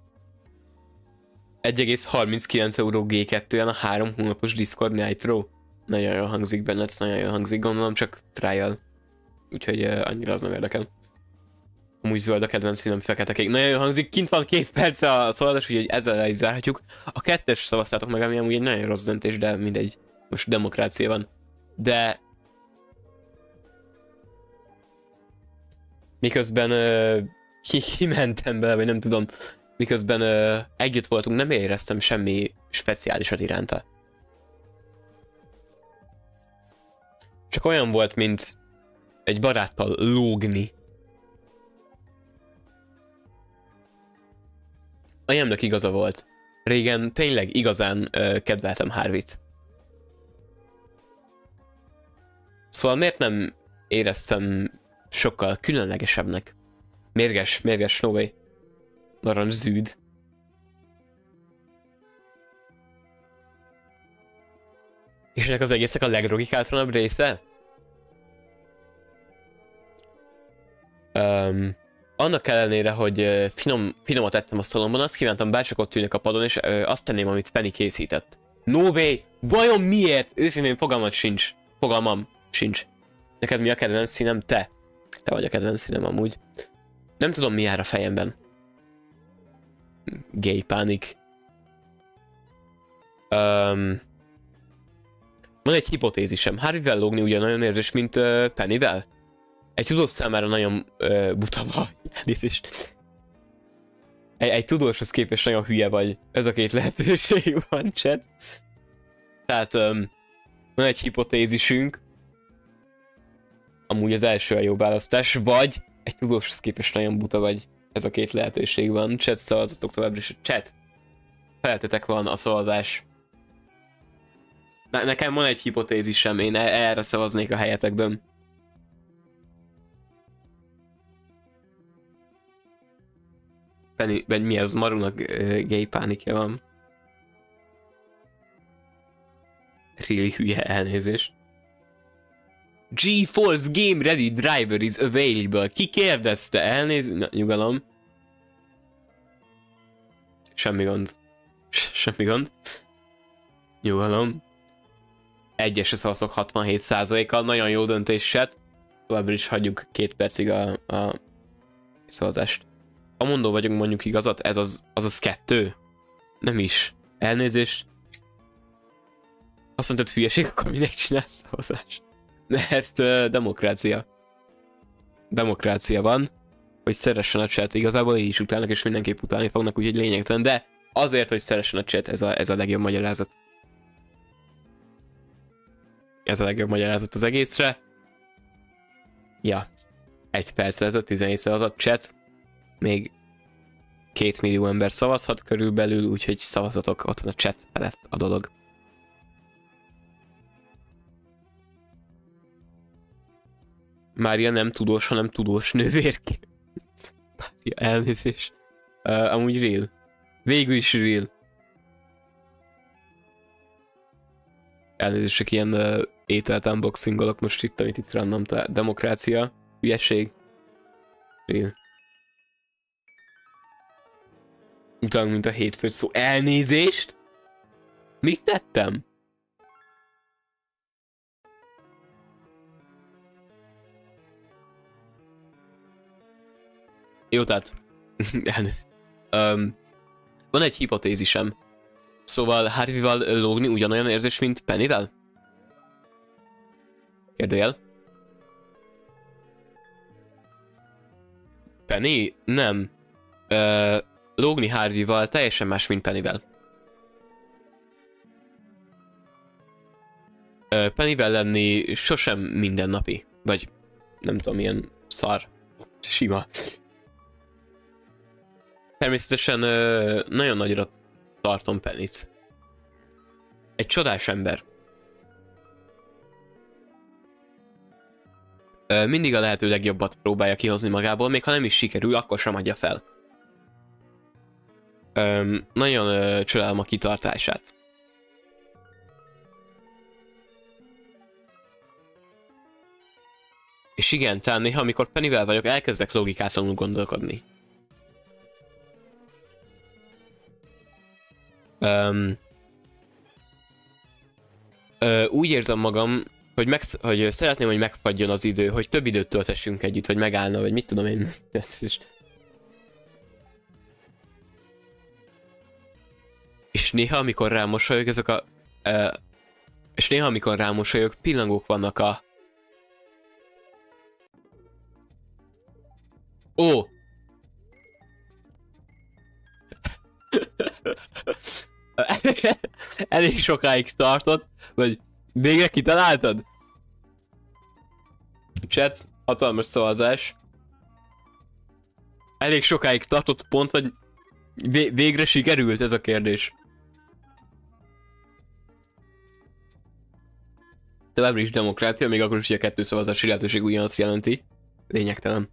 S1: 1,39 euró G2-en a 3 hónapos Discord Nitro. Nagyon jól hangzik benned, nagyon jól hangzik, gondolom, csak trial. Úgyhogy annyira az nem érdekel. Amúgy zöld a kedvenc színem, fekete-kék. Nagyon jól hangzik, kint van 2 perc a szavazás, úgyhogy ezzel el is zárhatjuk. A 2-es szavaztátok meg, ami amúgy egy nagyon rossz döntés, de mindegy. Most demokrácia van. De... miközben kimentem bele, vagy nem tudom, miközben együtt voltunk, nem éreztem semmi speciálisat iránta. Csak olyan volt, mint egy baráttal lógni. Anyámnak igaza volt. Régen tényleg igazán kedveltem Harvey-t. Szóval miért nem éreztem sokkal különlegesebbnek? Mérges, no way. Narancs zűd. És ennek az egésznek a legrogikáltalanabb része? Annak ellenére, hogy finomat ettem a szalomban, azt kívántam, bárcsak ott ülnek a padon, és azt tenném, amit Penny készített. No way! Vajon miért? Őszintén fogalmam sincs. Neked mi a kedvenc színem? Te vagy a kedvenc színem amúgy. Nem tudom, mi jár a fejemben. Gay pánik. Van egy hipotézisem. Harvey-vel lógni ugyan nagyon érzés, mint Pennyvel? Egy tudós számára nagyon buta vagy. Egy tudóshoz képest nagyon hülye vagy. Ez a 2 lehetőség van, chat. Tehát van egy hipotézisünk. Amúgy az első a jó választás, vagy egy tudóshoz képest nagyon buta vagy. Ez a 2 lehetőség van. Chat, szavazatok továbbra is. Chat! Feltetek van a szavazás. Nekem van egy hipotézisem, én erre szavaznék a helyetekben. Penny, mi az? Marunak gay pánikja van. Really hülye, elnézés. GeForce Game Ready Driver is available. Ki kérdezte? Nyugalom. Semmi gond. Semmi gond. Nyugalom. Egyesre szavazok 67%-kal. Nagyon jó döntés, chat. Továbbra is hagyjuk 2 percig a szavazást. Ha mondó vagyunk, mondjuk igazat, ez az 2? Nem is. Elnézést. Azt mondtad hülyeség, akkor minek csinálsz szavazást? Mert demokrácia. Demokrácia van, hogy szeressen a chat. Igazából így is utálnak, és mindenképp utálni fognak, úgyhogy lényegtelen. De azért, hogy szeressen a chat, ez a legjobb magyarázat. Ez a legjobb magyarázat az egészre. Ja. 1 perc ez a 17 szavazat chat. Még 2 millió ember szavazhat körülbelül, úgyhogy szavazatok, ott van a chat felett a dolog. Mária nem tudós, hanem tudós nővérké. Mária, elnézés. Amúgy real. Végül is real. Elnézést, csak ilyen ételt unboxingolok most itt, amit itt random demokrácia. Hülyeség. Real. Utána, mint a hétfőt szó. Elnézést? Mit tettem? Jó, tehát... elnézést. Van egy hipotézisem. Szóval Harvey-val lógni ugyanolyan érzés, mint Pennyvel? Kérdőjel. Penny? Nem. Lógni Harvey-val teljesen más, mint Pennyvel. Pennyvel lenni sosem mindennapi. Vagy nem tudom, milyen szar. Sima. Természetesen nagyon nagyra tartom Pennyt. Egy csodás ember. Mindig a lehető legjobbat próbálja kihozni magából, még ha nem is sikerül, akkor sem adja fel. Nagyon csodálom a kitartását. És igen, talán néha, amikor Pennyvel vagyok, elkezdek logikátlanul gondolkodni. Úgy érzem magam, hogy szeretném, hogy megfagyjon az idő, hogy több időt töltessünk együtt, vagy megállna, vagy mit tudom én. És néha, amikor rámosolyog, és néha, amikor rámosolyog, pillangók vannak a... Ó! Elég sokáig tartott, vagy végre kitaláltad? Chat, hatalmas szavazás. Elég sokáig tartott pont, vagy végre sikerült ez a kérdés. Továbbra is demokrácia, még akkor is, hogy a 2 szavazási lehetőség ugyanazt jelenti. Lényegtelen.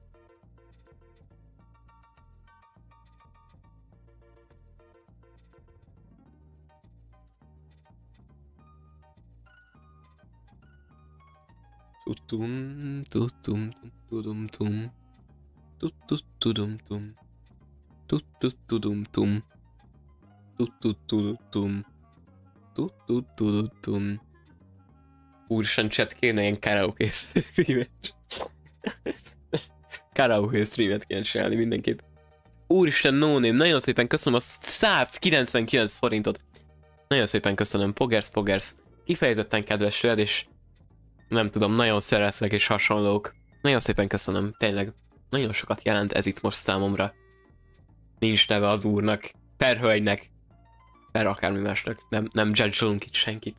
S1: Tutum, tutum, tudum, tum. Tututudum, tum. Tututudum, tum. Tututudum. Tututudum. Úristen, chat, kéne ilyen karaoke streamet. Karaoke streamet kéne csinálni mindenképp. Úristen, no name, nagyon szépen köszönöm a 199 forintot. Nagyon szépen köszönöm, Pogers. Kifejezetten kedves veled, és nem tudom, nagyon szeretlek és hasonlók. Nagyon szépen köszönöm, tényleg. Nagyon sokat jelent ez itt most számomra. Nincs neve az úrnak, per hölgynek, per akármi másnak. Nem judge-olunk itt senkit.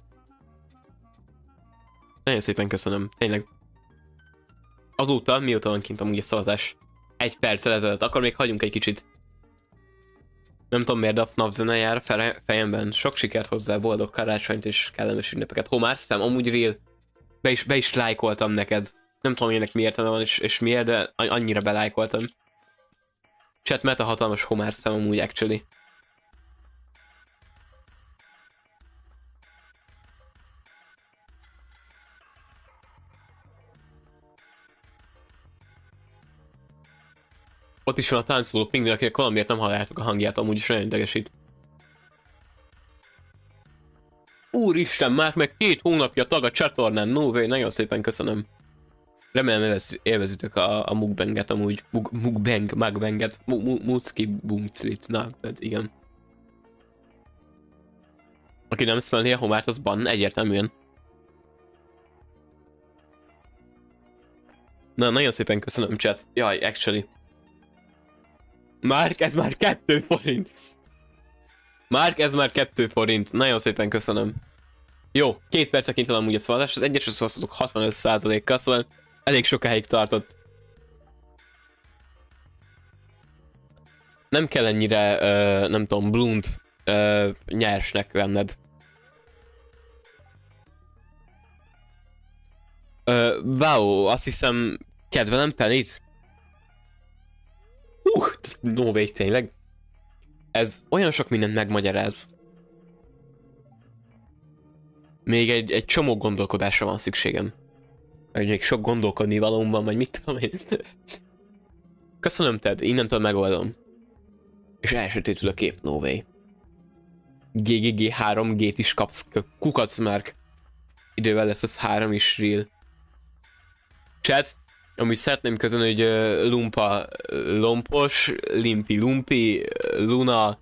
S1: Nagyon szépen köszönöm, tényleg. Azóta, mióta van kint amúgy a szavazás 1 perccel ezelőtt, akkor még hagyjunk egy kicsit. Nem tudom miért, de a FNAF zene jár a fejemben. Sok sikert hozzá, boldog karácsonyt és kellemes ünnepeket. Homár spam, amúgy real. Be is lájkoltam neked. Nem tudom ennek mi értelme van és miért, de annyira belájkoltam. Chat, mert a hatalmas homár spam amúgy actually. Ott is van a táncoló pingvin, akinek valamiért nem halljátok a hangját, amúgy is nagyon idegesít. Úristen, már meg 2 hónapja tag a csatornán, no way, nagyon szépen köszönöm. Remélem élvezitek a mukbanget amúgy. Mukbanget. Muszki bumclit, na, igen. Aki nem szmelni a homárt, az ban, egyértelműen. Na, nagyon szépen köszönöm, chat. Jaj, actually. Márk, ez már 2 forint. Márk, ez már 2 forint. Nagyon szépen köszönöm. Jó, 2 perceként van amúgy a szavazás, az egyesre szavaztatok 65%-kal, szóval elég sokáig tartott. Nem kell ennyire, nem tudom, blunt nyersnek lenned. Wow, azt hiszem, kedvelem Pennyt? No way, tényleg. Ez olyan sok mindent megmagyaráz. Még egy csomó gondolkodásra van szükségem. Vagy még sok gondolkodni valóm van, vagy mit tudom én. Köszönöm, Ted, innentől megoldom. És elsötétül a kép, no way. GGG 3G-t is kapsz, kukac már. Idővel lesz az 3 is real. Chat, amúgy szeretném közölni, hogy Lumpa Lompos, Limpi Lumpi, Luna,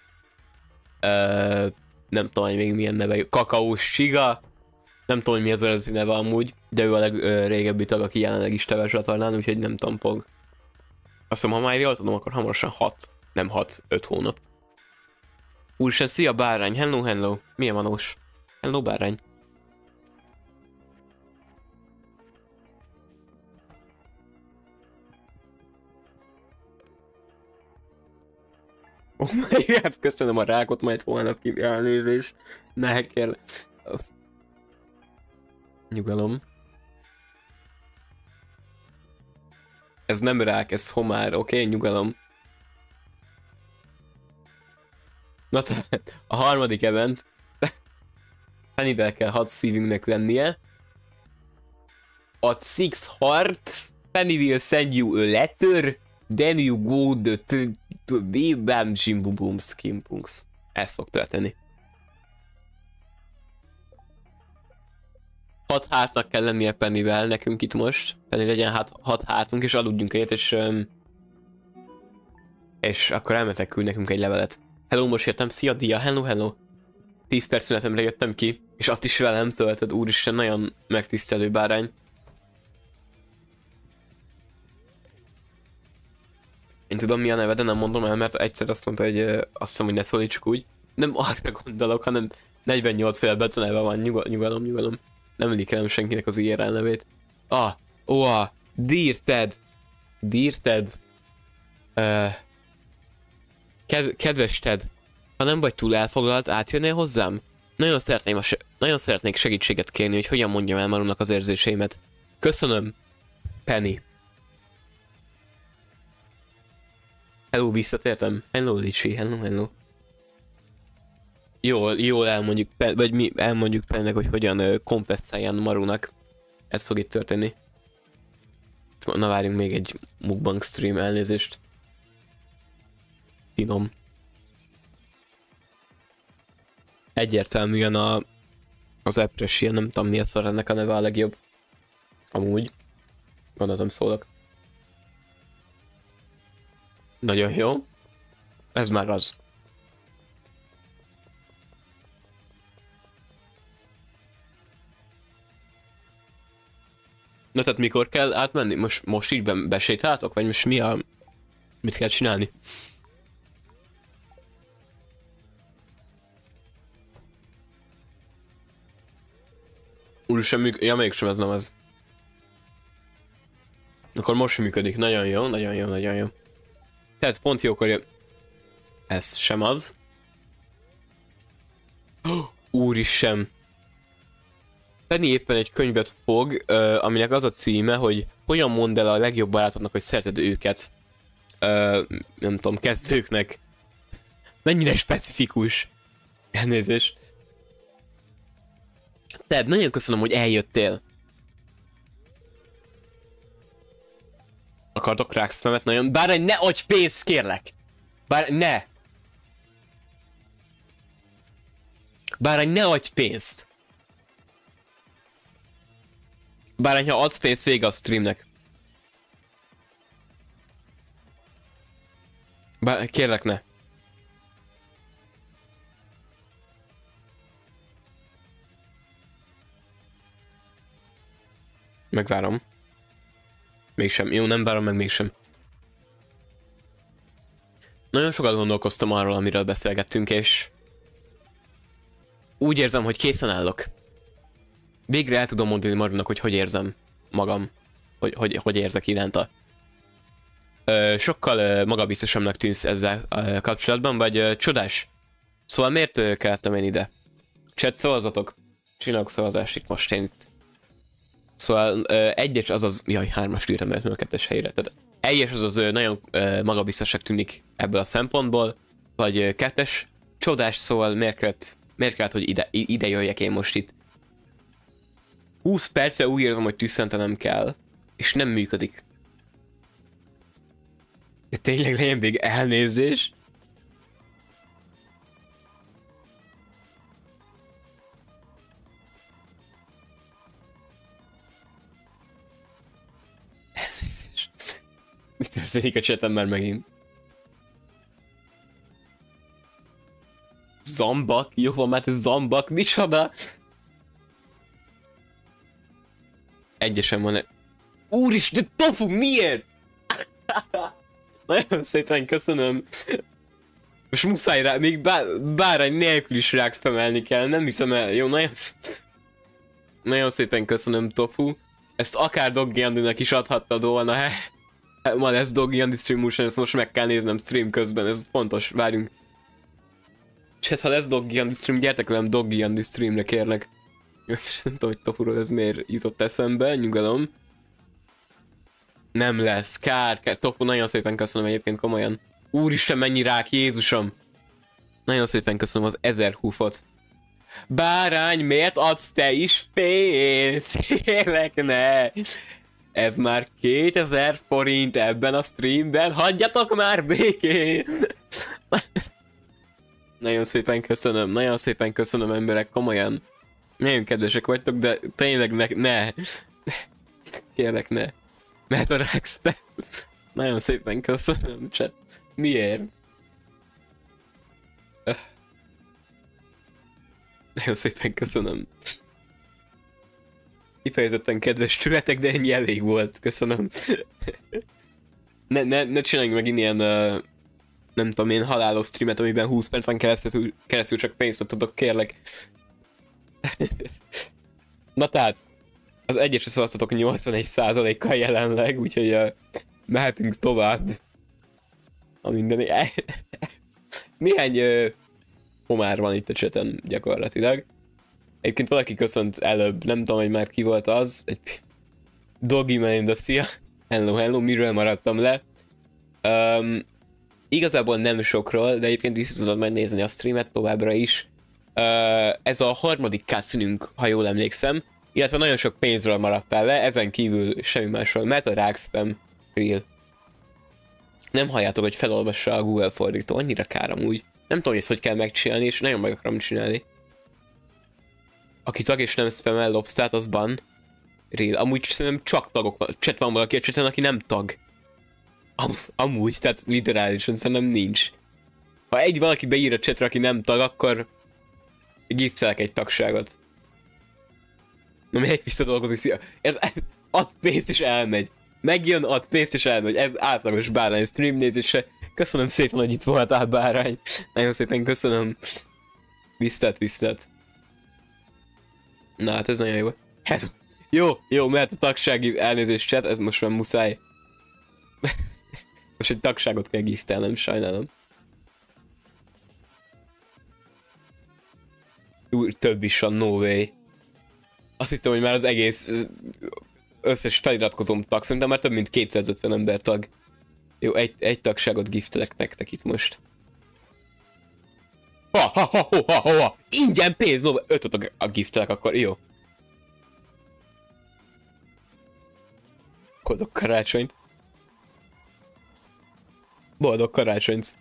S1: nem tudom, hogy még milyen neve, Kakaós Csiga, nem tudom, hogy mi az eredeti neve amúgy, de ő a legrégebbi tag, aki jelenleg is teve a csatornán, úgyhogy nem tampog. Azt mondom, ha már jól tudom, akkor hamarosan 5 hónap. Úristen, szia bárány, hello, milyen manós? Hello bárány. Oh my god, köszönöm a rákot, majd holnap ki elnézés. Ne kell. Nyugalom. Ez nem rák, ez homár, oké? Nyugalom. Na tehát, a harmadik event. Pennyvel kell 6 szívünknek lennie. A 6 hearts. Penny will send you a letter. Then you go to bam jimbubum skimpunks. Ez fog történni. 6 hártnak kell lennie Pennyvel nekünk itt most. Penny legyen 6 hártunk és aludjunk egyet, és akkor elmetek küld nekünk egy levelet. Hello, most jöttem, szia Dia, hello. 10 perc szünetemre jöttem ki, és azt is velem töltöd, úristen, nagyon megtisztelő bárány. Én tudom mi a neve, de nem mondom el, mert egyszer azt mondta, hogy azt hiszem, hogy ne szólítsuk úgy. Nem arra gondolok, hanem 48 fél beceneve van, nyugalom. Nem likelem senkinek az IRL nevét. Dear Ted. Kedves Ted, ha nem vagy túl elfoglalt, átjönnél hozzám? Nagyon szeretnék segítséget kérni, hogy hogyan mondjam el magamnak az érzéseimet. Köszönöm, Penny. Hello, visszatértem. Hello, Licsi, hello. Jól elmondjuk, vagy mi elmondjuk Pennynek, hogy hogyan kompenzáljan Marunak. Ez fog itt történni. Na várjunk még egy mukbang stream, elnézést. Finom. Egyértelműen az Appreciation, nem tudom mi a szar ennek a neve a legjobb. Amúgy. Gondoltam szólok. Nagyon jó. Ez már az. Na tehát mikor kell átmenni? Most így besétáltok? Vagy most mit kell csinálni? Úristen, ja, mégsem ez nem ez. Akkor most működik. Nagyon jó. Tehát pont jókor jön. Ez sem az. Úristen. Penny éppen egy könyvet fog, aminek az a címe, hogy hogyan mondd el a legjobb barátodnak, hogy szereted őket. Nem tudom, kezdőknek. Mennyire specifikus. Elnézést. Ted, nagyon köszönöm, hogy eljöttél. Akartok rákspemet nagyon? Bár ne adj pénzt, kérlek! Bár ne! Bár ne adj pénzt! Bár ha adsz pénzt, vége a streamnek. Bár kérlek ne. Megvárom. Mégsem. Jó, nem várom meg mégsem. Nagyon sokat gondolkoztam arról, amiről beszélgettünk, és úgy érzem, hogy készen állok. Végre el tudom mondani Marvinnak, hogy érzem magam. Hogy érzek iránta. Sokkal magabiztosabbnak tűnsz ezzel kapcsolatban, vagy csodás. Szóval miért kellettem én ide? Chat, szavazatok. Csinálok szavazást itt most én itt. Szóval egyes azaz, jaj, 3-as írtam el a 2-es helyre. Tehát egyes azaz nagyon magabiztosak tűnik ebből a szempontból, vagy 2-es csodás, szóval miért kellett, hogy ide jöjjek én most itt. 20 perce úgy érzem, hogy tüsszentenem kell, és nem működik. De tényleg legyen még elnézés? Elnézést. Mit történik a chatem már megint? Zambak? Jó van, mert ez zambak, micsoda? Egyesen van -e. Úristen, tofu, miért? Nagyon szépen köszönöm. Most muszáj rá, még bárány nélkül is rákspemelni kell, nem hiszem el. Jó, nagyon szépen köszönöm, Tofu. Ezt akár Doggy Andy-nek is adhattad volna, ma lesz Doggy Andy stream, ezt most meg kell néznem stream közben, ez fontos, várjunk. És ha lesz Doggy Andy stream, gyertek velem Doggy Andy streamre, kérlek. És nem tudom, hogy Tofuról ez miért jutott eszembe, nyugalom. Nem lesz, kár. Tofu, nagyon szépen köszönöm egyébként, komolyan. Úristen, mennyi rák, Jézusom! Nagyon szépen köszönöm az 1000 húfot. Bárány, miért adsz te is pénzt? Kérlek, ne! Ez már 2000 forint ebben a streamben, hagyjatok már békén! Nagyon szépen köszönöm emberek, komolyan. Nagyon kedvesek vagytok, de tényleg ne. Kérlek, ne. Mert a Raxpe. Nagyon szépen köszönöm, chat. Miért? Nagyon szépen köszönöm. Kifejezetten kedves tületek, de ennyi elég volt. Köszönöm. Ne csináljunk megint ilyen, nem tudom én, halálos streamet, amiben 20 percen keresztül csak pénzt adok, kérlek. Na tehát, az egyesre szavaztatok 81%-kal jelenleg, úgyhogy mehetünk tovább. A minden... Néhány homár van itt a chaten gyakorlatilag. Egyébként valaki köszönt előbb, nem tudom, hogy már ki volt az. Egy Doggy Melinda, szia! Hello, miről maradtam le? Igazából nem sokról, de egyébként vissza tudod majd nézni a streamet továbbra is. Ez a harmadik cutscene-ünk, ha jól emlékszem, illetve nagyon sok pénzről maradtál le, ezen kívül semmi másról, mert a rákspam real. Nem halljátok, hogy felolvassa a Google fordító, annyira kár amúgy. Nem tudom, hogy ezt hogy kell megcsinálni, és nagyon meg akarom csinálni. Aki tag és nem spamel lobstát, az ban. Real. Amúgy szerintem csak tagok van. Chat van valaki a chaten, aki nem tag. Amúgy, tehát literálisan szerintem nincs. Ha egy valaki beír a chatre, aki nem tag, akkor giftelek egy tagságot. Na, még visszadolgozni, szia. Ad pénzt és elmegy. Megjön, ad pénzt és elmegy. Ez átlagos bárány stream nézésre. Köszönöm szépen, hogy itt voltál, bárány. Nagyon szépen köszönöm. Viszlet. Na hát ez nagyon jó. Hát, jó, mert a tagsági elnézést chat, ez most már muszáj. Most egy tagságot kell giftelnem, sajnálom. Több is van, no way. Azt hittem, hogy már az egész összes feliratkozom tag, szerintem már több mint 250 ember tag. Jó, egy tagságot giftelek nektek itt most. Ha. Ingyen pénz, no, 5 a giftelek akkor, jó. Boldog karácsonyt. Boldog karácsonyt.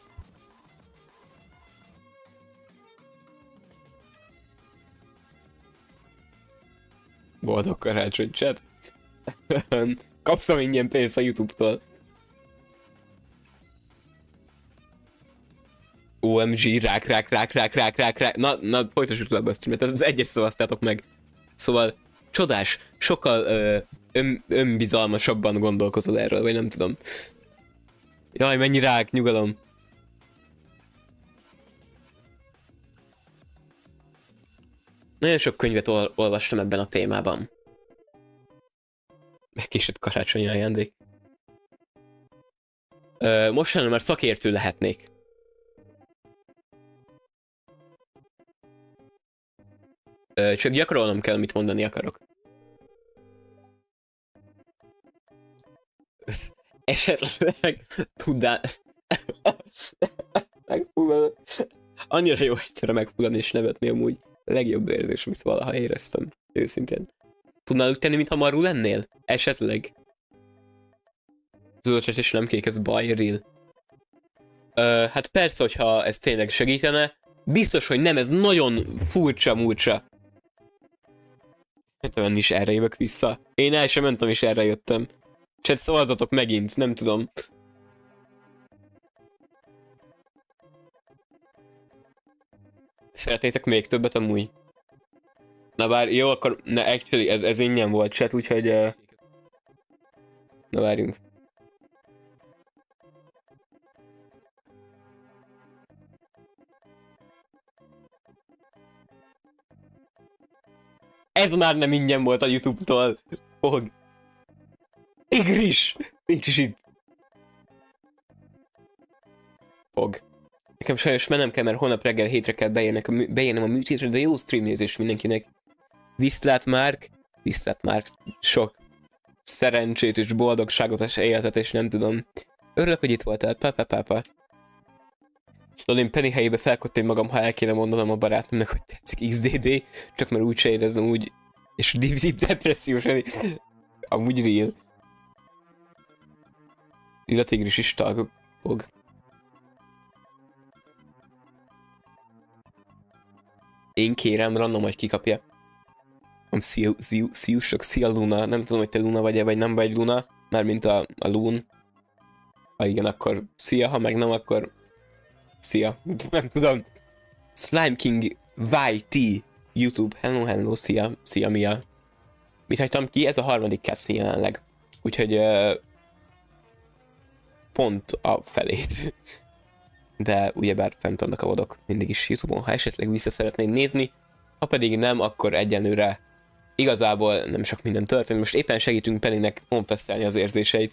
S1: Boldog karácsony, chat. Kaptam ingyen pénzt a YouTube-tól. OMG, rák. Na, folytassuk le a streamet, az egyes szavaztátok meg. Szóval, csodás, sokkal önbizalmasabban gondolkozol erről, vagy nem tudom. Jaj, mennyi rák, nyugalom. Nagyon sok könyvet olvastam ebben a témában. Megkésett karácsonyi ajándék. Mostanában már szakértő lehetnék. Csak gyakorolnom kell, mit mondani akarok. Esetleg tudnál... Megfulladni. Annyira jó egyszerre megfulladni és nevetni amúgy. A legjobb érzés, amit valaha éreztem. Őszintén. Tudnál úgy tenni, mintha marul lennél? Esetleg. Tudod, és nem kék, ez baj, real. Hát persze, hogyha ez tényleg segítene. Biztos, hogy nem, ez nagyon furcsa. Hát olyan is erre jövök vissza. Én el sem mentem és erre jöttem. Chat, szavazatok megint, nem tudom. Szeretnétek még többet amúgy? Na bár, jó, akkor ne, actually, ez ingyen volt chat, úgyhogy... Na várjunk. Ez már nem ingyen volt a YouTube-tól. Fog. Igris! Nincs is itt. Fog. Nekem sajnos mennem kell, mert holnap reggel 7-re kell beérnem a műtétre, de jó streamnézés mindenkinek. Viszlát Márk, sok szerencsét és boldogságot és életet, és nem tudom. Örülök, hogy itt voltál, pápa. Én Penny helyébe felkottam magam, ha el kéne mondanom a barátomnak, hogy tetszik XDD, csak már úgyse érezem úgy, és deep depressziós, amúgy real. Lila tigris is fog. Én kérem, random, hogy kikapja. Szia Luna, nem tudom, hogy te Luna vagy-e, vagy nem vagy Luna, mármint a Loon. Ha igen, akkor szia, ha meg nem, akkor szia. Nem tudom. Slime King YT YouTube, hello, szia Mia. Mit hagytam ki? Ez a harmadik casting jelenleg. Úgyhogy pont a felét. De ugyebár fent vannak a vodok mindig is YouTube-on, ha esetleg vissza szeretném nézni. Ha pedig nem, akkor egyenlőre igazából nem sok minden történt. Most éppen segítünk Pennynek konfesszálni az érzéseit.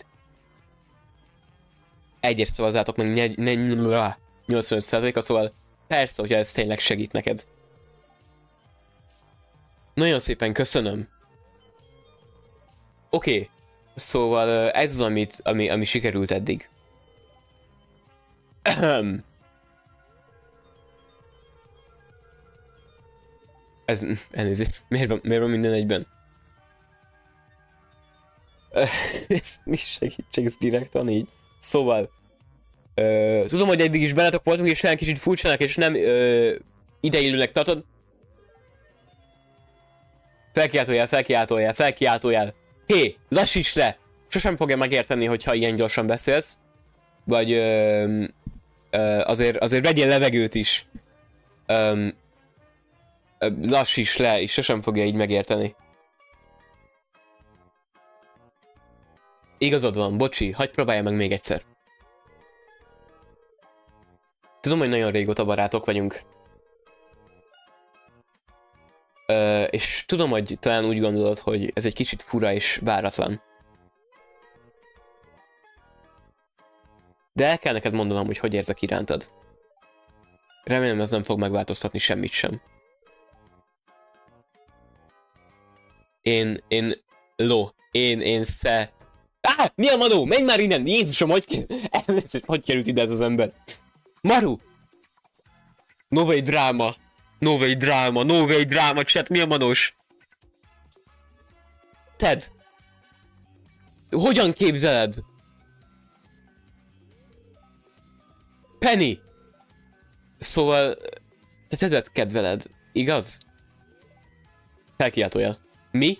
S1: Egyes szavazátok meg 85%-a, szóval persze, hogyha ez tényleg segít neked. Nagyon szépen köszönöm. Oké, szóval ez az, ami sikerült eddig. Ez, elnézést, miért van minden egyben? Mi segítség, ez direkt van így. Szóval, tudom, hogy eddig is bennetek voltunk, és talán kicsit furcsának, és nem ideillőnek tartod. Felkiáltójel. Hé, lassíts le! Sosem fogja megérteni, hogyha ilyen gyorsan beszélsz. Vagy azért vegyél levegőt is. Lassíts le, és sosem fogja így megérteni. Igazad van, bocsi, hagyd próbálja meg még egyszer. Tudom, hogy nagyon régóta barátok vagyunk. És tudom, hogy talán úgy gondolod, hogy ez egy kicsit fura és váratlan. De el kell neked mondanom, hogy érzek irántad. Remélem, ez nem fog megváltoztatni semmit sem. Én sze... Mi a Manó? Menj már innen! Jézusom, hogy került ide ez az ember? Maru! No way dráma, chat, mi a Manós? Ted! Hogyan képzeled? Penny! Szóval... Te Tedet kedveled, igaz? Felkiáltójel. Mi?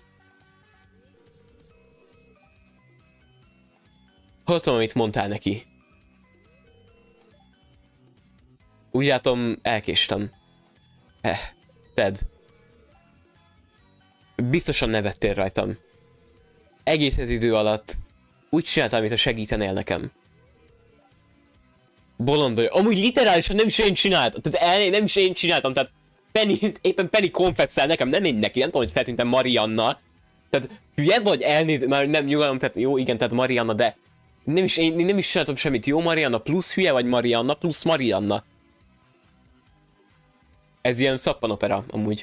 S1: Hallottam, amit mondtál neki. Úgy látom, elkéstem. Ted. Biztosan nevettél rajtam. Egész ez idő alatt úgy csináltam, mintha segítenél nekem. Bolond vagy. Amúgy literálisan nem is én csináltam. Tehát nem is én csináltam, tehát éppen Penny konfesszel nekem, nem én neki, nem tudom, hogy feltűntem Marianna. Tehát hülye vagy, elnézést, már nem nyugalom, tehát jó, igen, tehát Marianna, de én nem is csináltam semmit. Jó Marianna plusz hülye, vagy Marianna plusz Marianna. Ez ilyen szappanopera, amúgy.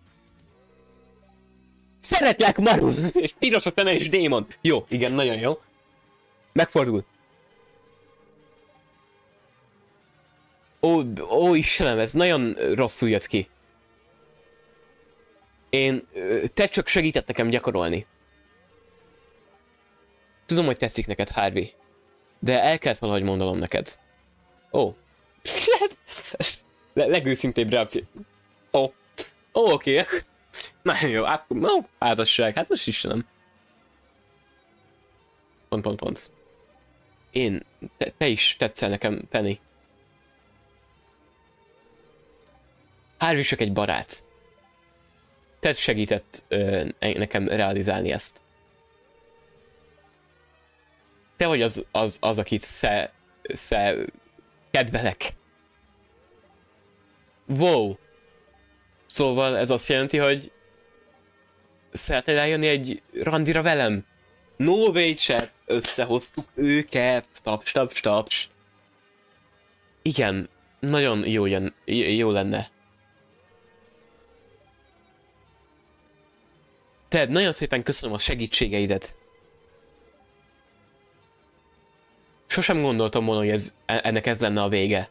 S1: Szeretlek, Maru! És piros a szeme és démon. Jó, igen, nagyon jó. Megfordul. Ó, Istenem, ez nagyon rosszul jött ki. Te csak segített nekem gyakorolni. Tudom, hogy tetszik neked, Harvey. De el kellett valahogy mondanom neked. Ó. Legőszintébb reakció. Oké. Nagyon jó, házasság, hát most Istenem. Pont. Te is tetszel nekem, Penny. Harvey csak egy barát. Ted segített nekem realizálni ezt. Te vagy az akit kedvelek. Wow. Szóval ez azt jelenti, hogy szeretnél eljönni egy randira velem? No way, chat, összehoztuk őket. Taps. Igen, nagyon jó lenne. Ted, nagyon szépen köszönöm a segítségeidet. Sosem gondoltam volna, hogy ennek ez lenne a vége.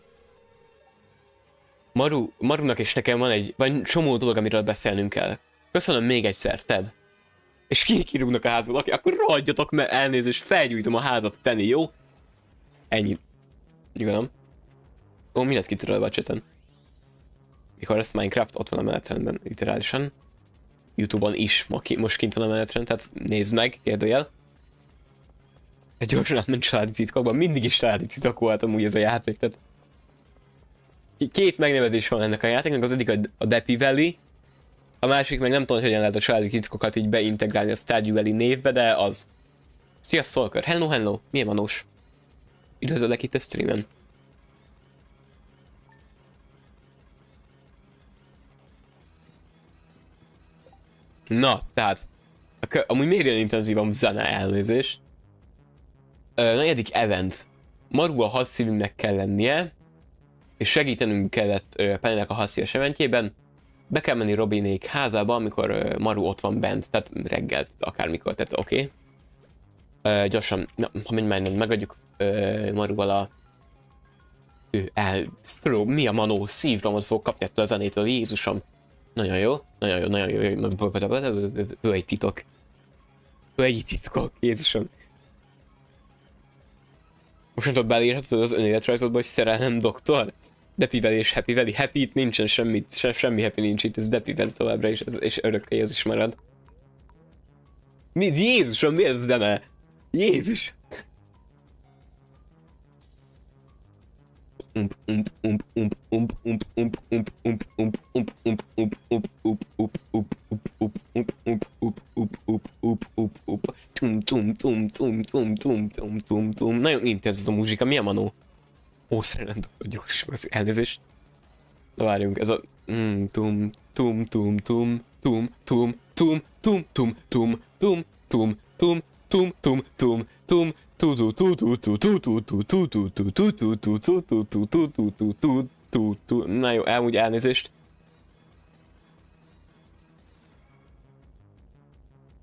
S1: Marunak és nekem van csomó dolog, amiről beszélnünk kell. Köszönöm még egyszer, Ted. És kirúgnak a házból, akkor rohadjatok, mert elnézést, felgyújtom a házat, Penny, jó? Ennyi. Nyugodom. Ó, mi lett kitörölve a chaten? Mikor lesz Minecraft, ott van a menetrendben, literálisan. YouTube-on is most kint van a menetrend, tehát nézd meg, kérdőjel. Egy gyorsan átment családi titkokban, mindig is családi titok volt amúgy ez a játék, tehát... Két megnevezés van ennek a játéknak, az egyik a Deppy Valley, a másik meg nem tudom, hogy hogyan lehet a családi titkokat így beintegrálni a Stardew Valley névbe, de az. Szia Stalker, hello, milyen manós? Üdvözöllek itt a streamen. Na, tehát, amúgy miért ilyen intenzívan zene, elnézés? Negyedik event. Maru a hadszívünknek kell lennie, és segítenünk kellett Pennynek a hadszíves eventjében. Be kell menni Robinék házába, amikor Maru ott van bent, tehát reggel, akármikor, tehát oké. Gyorsan, ha mindjárt megadjuk Maruval a... mi a manó, szívromot fog kapni ettől a zenétől, Jézusom. Nagyon jó. Ő egy titok. Jézusom. Most nem tudod beírhatod az önéletrajzodba, hogy szerelem doktor? Deppy Valley és Happy Valley. Happy itt nincsen semmi happy nincs itt, ez Deppy Valley továbbra is, és örökké ez is marad. Jézusom, mi ez a zene? Jézus! Nagyon intens ez a muzsika, mi a manó? Ó, szerelem, gyors, elnézést. Na várjunk, ez a... Na jó, amúgy elnézést.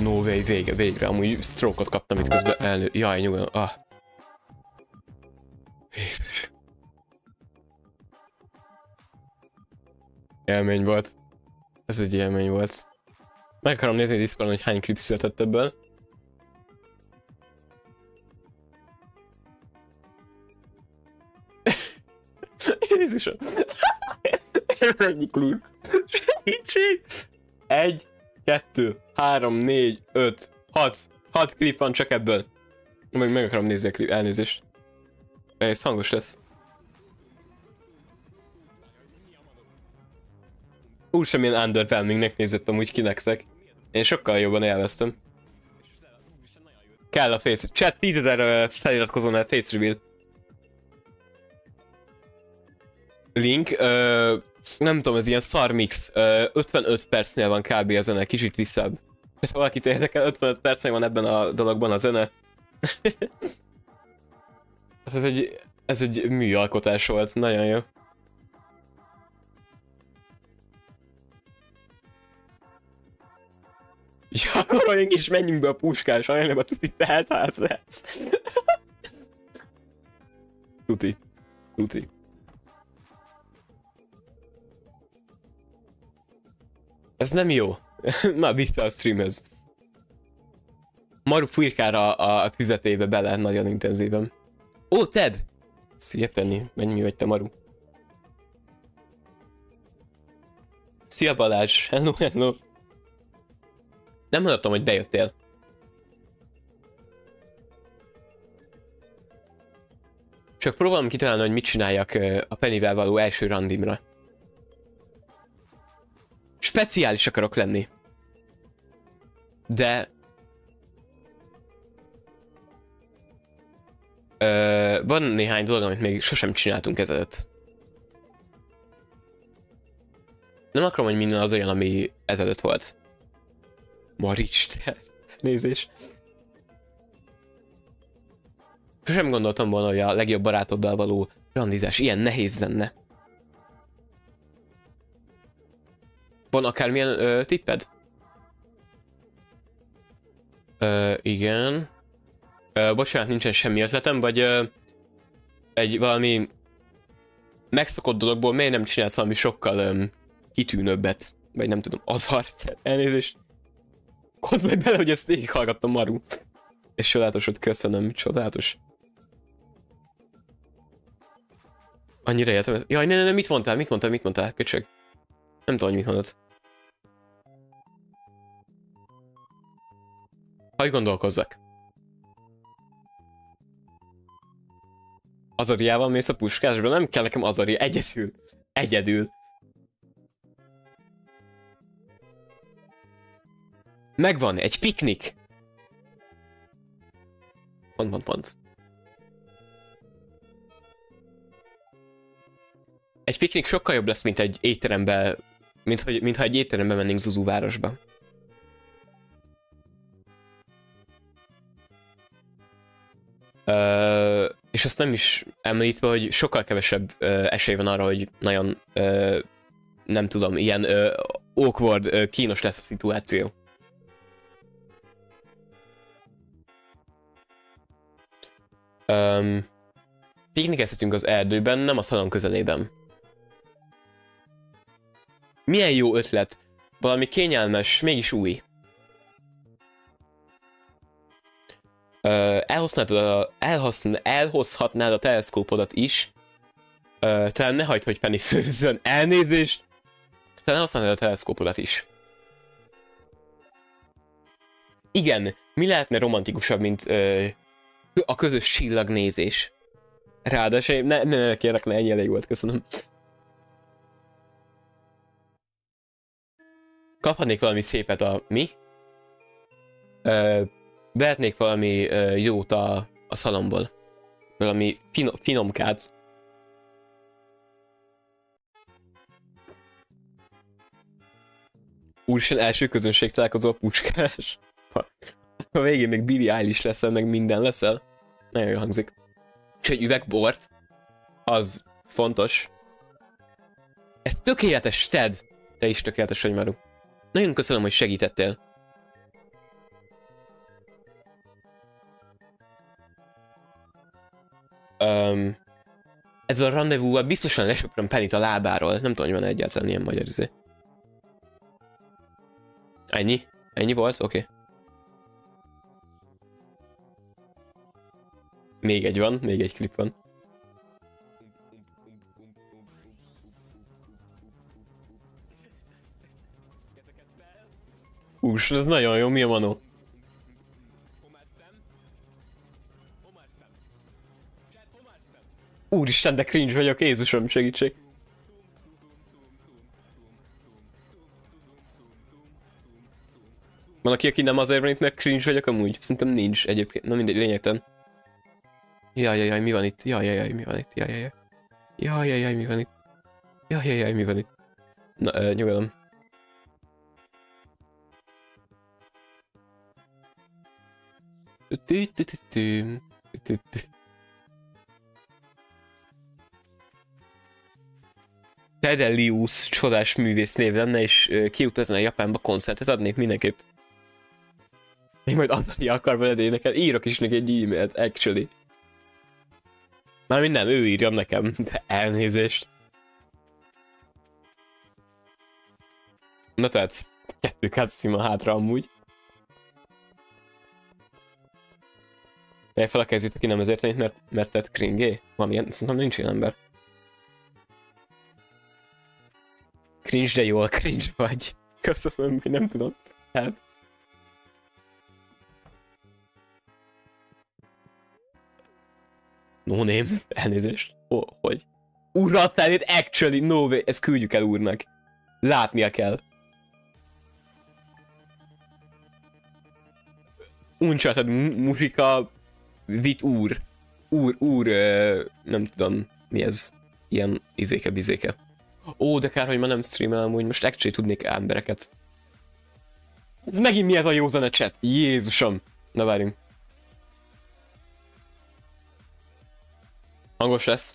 S1: No way, végre. Amúgy stroke-ot kaptam itt közben Jaj, nyugodtan. Ah. Jézus. Élmény volt. Ez egy élmény volt. Meg akarom nézni a Discordon, hogy hány klip született ebből. Jézusom! Ennyi klip. Segítség! 1, 2, 3, 4, 5, 6 klip van csak ebből. Meg akarom nézni a klip, elnézést. Ez hangos lesz. Semmilyen underwhelmingnek nézett amúgy ki nektek. Én sokkal jobban élveztem. Kell a face. Chat 10.000 feliratkozónál face reveal. Link, nem tudom, ez ilyen szarmix. 55 percnél van kb. A zene, kicsit visszább. Ha valakit érdekel, 55 percnél van ebben a dologban a zene. ez egy műalkotás volt, nagyon jó. Ja, akkor is menjünk be a puskás, ajánlóba tuti teltház lesz. Tuti. Ez nem jó. Na, vissza a streamhez. Maru firkára a füzetébe bele nagyon intenzíven. Ó, Ted! Szia, Penny. Mennyi vagy te, Maru? Szia, Balázs. Hello. Nem hallottam, hogy bejöttél. Csak próbálom kitalálni, hogy mit csináljak a Pennyvel való első randimra. Speciális akarok lenni. De... van néhány dolog, amit még sosem csináltunk ezelőtt. Nem akarom, hogy minden az olyan, ami ezelőtt volt. Marics, te nézés. Sosem gondoltam volna, hogy a legjobb barátoddal való randizás ilyen nehéz lenne. Van akármilyen tipped? Igen. Bocsánat, nincsen semmi ötletem, vagy egy valami megszokott dologból miért nem csinálsz valami sokkal kitűnőbbet? Vagy nem tudom, az arc, elnézést. Gondolj bele, hogy ezt végighallgattam, Maru. És csodálatos, hogy köszönöm, csodálatos. Annyira értem ezt. Jaj, ne, mit mondtál, köcsög? Nem tudom, hogy mit mondod. Hagyj gondolkozzak. Azariával mész a puskásba? Nem kell nekem Azari, egyedül. Megvan, egy piknik. Pont. Egy piknik sokkal jobb lesz, mint egy étterembe, mintha egy étterembe mennénk Zuzu városba. És azt nem is említve, hogy sokkal kevesebb esély van arra, hogy nagyon, nem tudom, ilyen awkward, kínos lesz a szituáció. Piknikezhetünk az erdőben, nem a szalon közelében. Milyen jó ötlet! Valami kényelmes, mégis új. Elhozhatnád a teleszkópodat is. Talán ne hagyd, hogy Penny főzzön. Elnézést! Talán elhasználnád a teleszkópodat is. Igen, mi lehetne romantikusabb, mint a közös csillagnézés? Ráadásul ne kérlek, ne, ennyi elég volt, köszönöm. Kaphatnék valami szépet a... Mi? Vehetnék valami jót a szalomból. Valami finomkát. Úristen, első közönség találkozó a puskás. A végén még Billie Eilish leszel, meg minden leszel. Nagyon jól hangzik. És egy üveg bort, az fontos. Ez tökéletes, Ted! Te is tökéletes vagy, Maru. Nagyon köszönöm, hogy segítettél. Ez a rendezvú biztosan lesöpröm Pennyt a lábáról. Nem tudom, hogy van egyáltalán ilyen magyar izé. Ennyi? Ennyi volt? Oké. Okay. Még egy van, még egy klip van. Hús, ez nagyon jó, mi a manó? Úristen, de cringe vagyok, Jézusom, segítség. Van aki nem azért van itt, mert cringe vagyok amúgy? Szerintem nincs egyébként, na mindegy, lényegtelen. Jaj, mi van itt? Jaj, mi van itt? Jaj, mi van itt? Jaj, mi van itt? Na, nyugodom. Pedelius csodás művész név lenne, és kiutazna a Japánba koncertet adnék mindenképp. Még majd az, aki akar veled énekel, írok is neki egy e-mailt, actually. Mármint nem, ő írja nekem, de elnézést. Na tehát, 2 cutscene hátra amúgy. Jaj, fel a kezét, aki nem ezért nézett, mert tett cringé? Van ilyen? Szerintem nincs ilyen ember. Cringe, de jól cringe vagy. Köszönöm, hogy nem tudom. Hát. No name, elnézést. Hogy? Úrral felét, actually, no way, ezt küldjük el úrnak. Látnia kell. Uncharted musika, vit úr. Úr, nem tudom, mi ez. Ilyen izéke-bizéke. Ó, de kár, hogy ma nem streamelem, amúgy most actually tudnék embereket. Ez megint mi ez a jó zene chat? Jézusom! Na várjunk. Hangos lesz.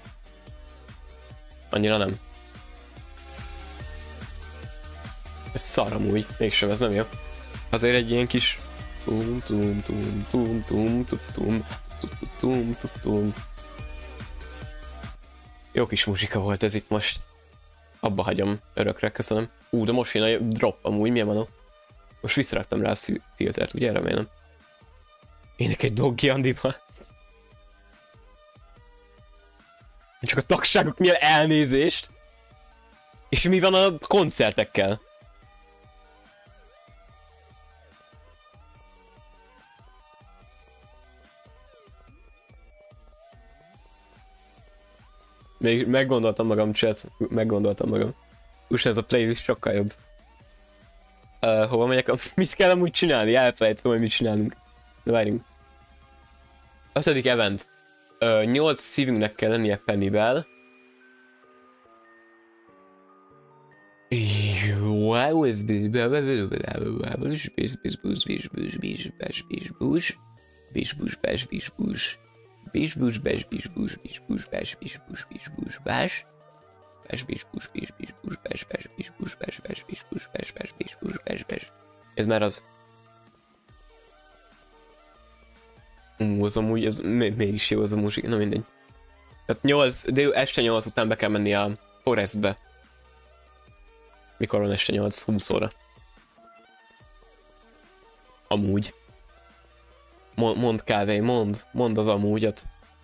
S1: Annyira nem. Ez szar amúgy, mégsem, ez nem jó. Azért egy ilyen kis... Jó kis muzsika volt ez itt most. Abba hagyom örökre, köszönöm. De most jön a drop amúgy, milyen van? Most visszaraktam rá a filtert, ugye remélem. Ének egy Doggy Andival. Csak a tagságok milyen elnézést. És mi van a koncertekkel? Még meggondoltam magam, chat. Meggondoltam magam. Ez a playlist sokkal jobb. Hova megyek? Mit kell amúgy csinálni? Elfelejtem, hogy mit csinálunk. De várjunk. 5. event. 8 szívünknek kell lennie Pennyvel. Wow, ez ez már az. Az amúgy, ez mégis jó az a muzsika, na mindegy. Tehát este 8 után be kell menni a Forestbe. Mikor van este 8? 20 óra. Amúgy. Mondd kávé, mondd az amúgyat.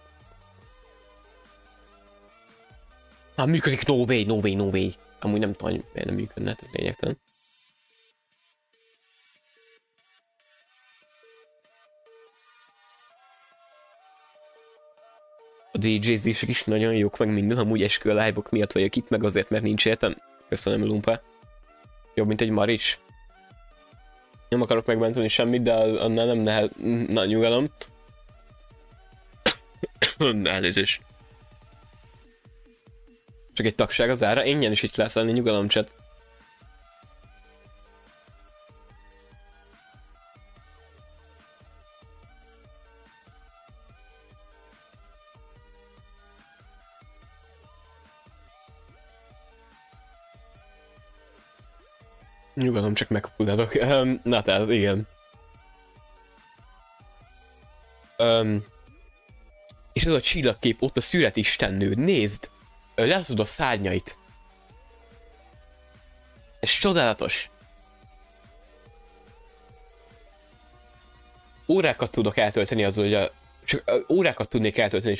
S1: Hát működik, no way. Amúgy nem tudom, hogy miért nem működne, tehát lényegtelen. A DJ-zések is nagyon jók, meg minden, amúgy eskü a live-ok miatt vagyok itt, meg azért, mert nincs értem. Köszönöm, Lumpa. Jobb, mint egy maris. Nem akarok megbántani semmit, de annál nem lehet... Na, nyugalom. Elnézést. Csak egy tagság az ára, ingyen is itt lehet lenni, nyugalom, chat. Nyugalom, csak megpullálok. Na tehát, igen. És És az a csillagkép ott a szület istennő. Nézd! Látod a szárnyait. Ez csodálatos. Órákat tudok eltölteni azzal, hogy órákat tudnék eltölteni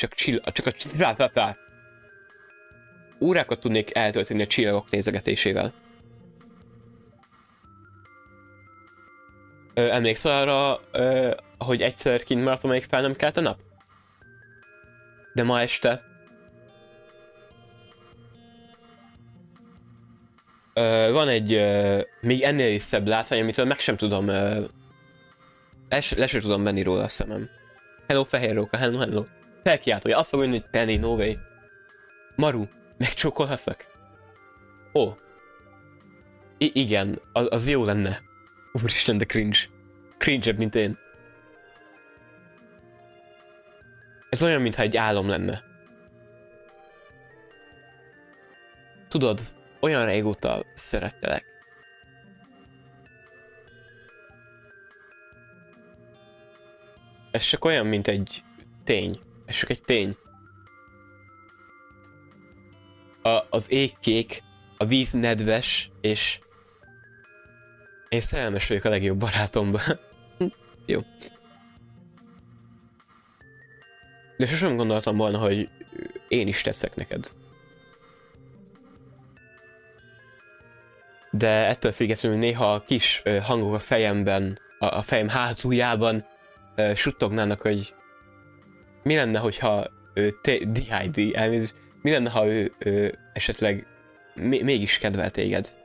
S1: órákat tudnék eltölteni a csillagok nézegetésével. Emlékszel arra, hogy egyszer kint maradtam, amelyik fel nem kelt a nap? De ma este... van egy még ennél is szebb látvány, amitől meg sem tudom... le sem tudom venni róla a szemem. Hello, fehér róka, hello. Felkiáltója, azt fogom mondani, hogy Penny, no way. Maru, megcsókolhatlak? Ó. Igen, az jó lenne. Úristen, de cringe. Cringe-ebb, mint én. Ez olyan, mintha egy álom lenne. Tudod, olyan régóta szerettelek. Ez csak olyan, mint egy tény. Ez csak egy tény. Az ég kék, a víz nedves, és... én szerelmes vagyok a legjobb barátomba. Jó. De sosem gondoltam volna, hogy én is teszek neked. De ettől függetlenül néha a kis hangok a fejemben, a fejem hátuljában suttognának, hogy mi lenne, hogyha DID, elnézést, mi lenne, ha ő esetleg mégis kedvel téged.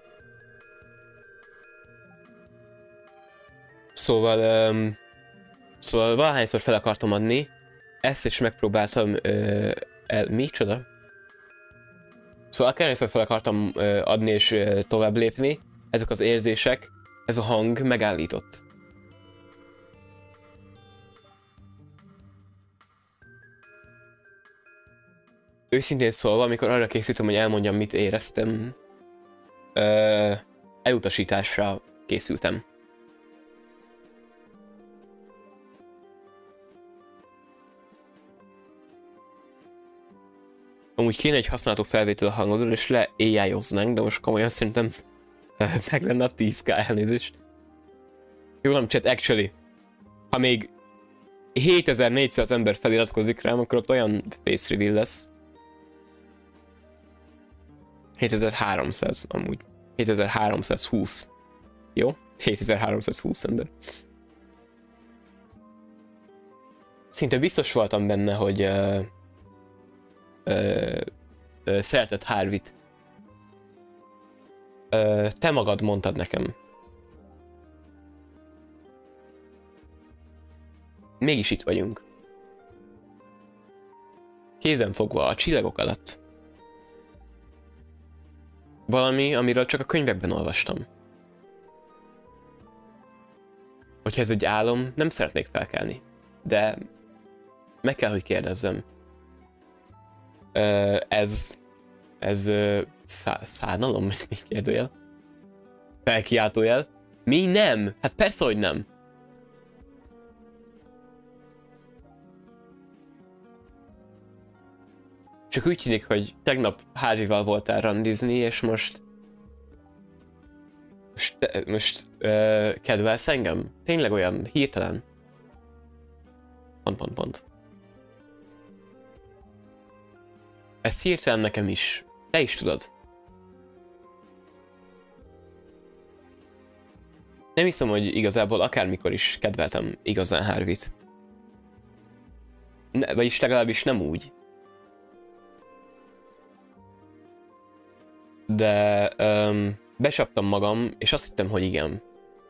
S1: Szóval valahányszor fel akartam adni, ezt is megpróbáltam micsoda? Szóval akárhányszor fel akartam adni és tovább lépni, ezek az érzések, ez a hang megállított. Őszintén szólva, amikor arra készítem, hogy elmondjam, mit éreztem, elutasításra készültem. Amúgy kéne egy használható felvétel a hangodról, és le AI-oznánk, de most komolyan szerintem meg lenne a 10k, elnézést. Jó, nem, chat, actually. Ha még 7400 ember feliratkozik rám, akkor ott olyan face reveal lesz. 7300 amúgy. 7320. Jó? 7320 ember. Szinte biztos voltam benne, hogy szereted Harvey-t. Te magad mondtad nekem. Mégis itt vagyunk. Kézenfogva a csillagok alatt. Valami, amiről csak a könyvekben olvastam. Hogyha ez egy álom, nem szeretnék felkelni. De meg kell, hogy kérdezzem. Ez szánalom? Még kérdőjel? Felkiáltójel? Mi nem? Hát persze, hogy nem. Csak úgy tűnik, hogy tegnap Harvey-val voltál randizni, és most kedvelsz engem? Tényleg olyan hirtelen? Pont. Ez hirtelen nekem is. Te is tudod. Nem hiszem, hogy igazából akármikor is kedveltem igazán Harvey-t. Vagyis legalábbis nem úgy. De becsaptam magam, és azt hittem, hogy igen.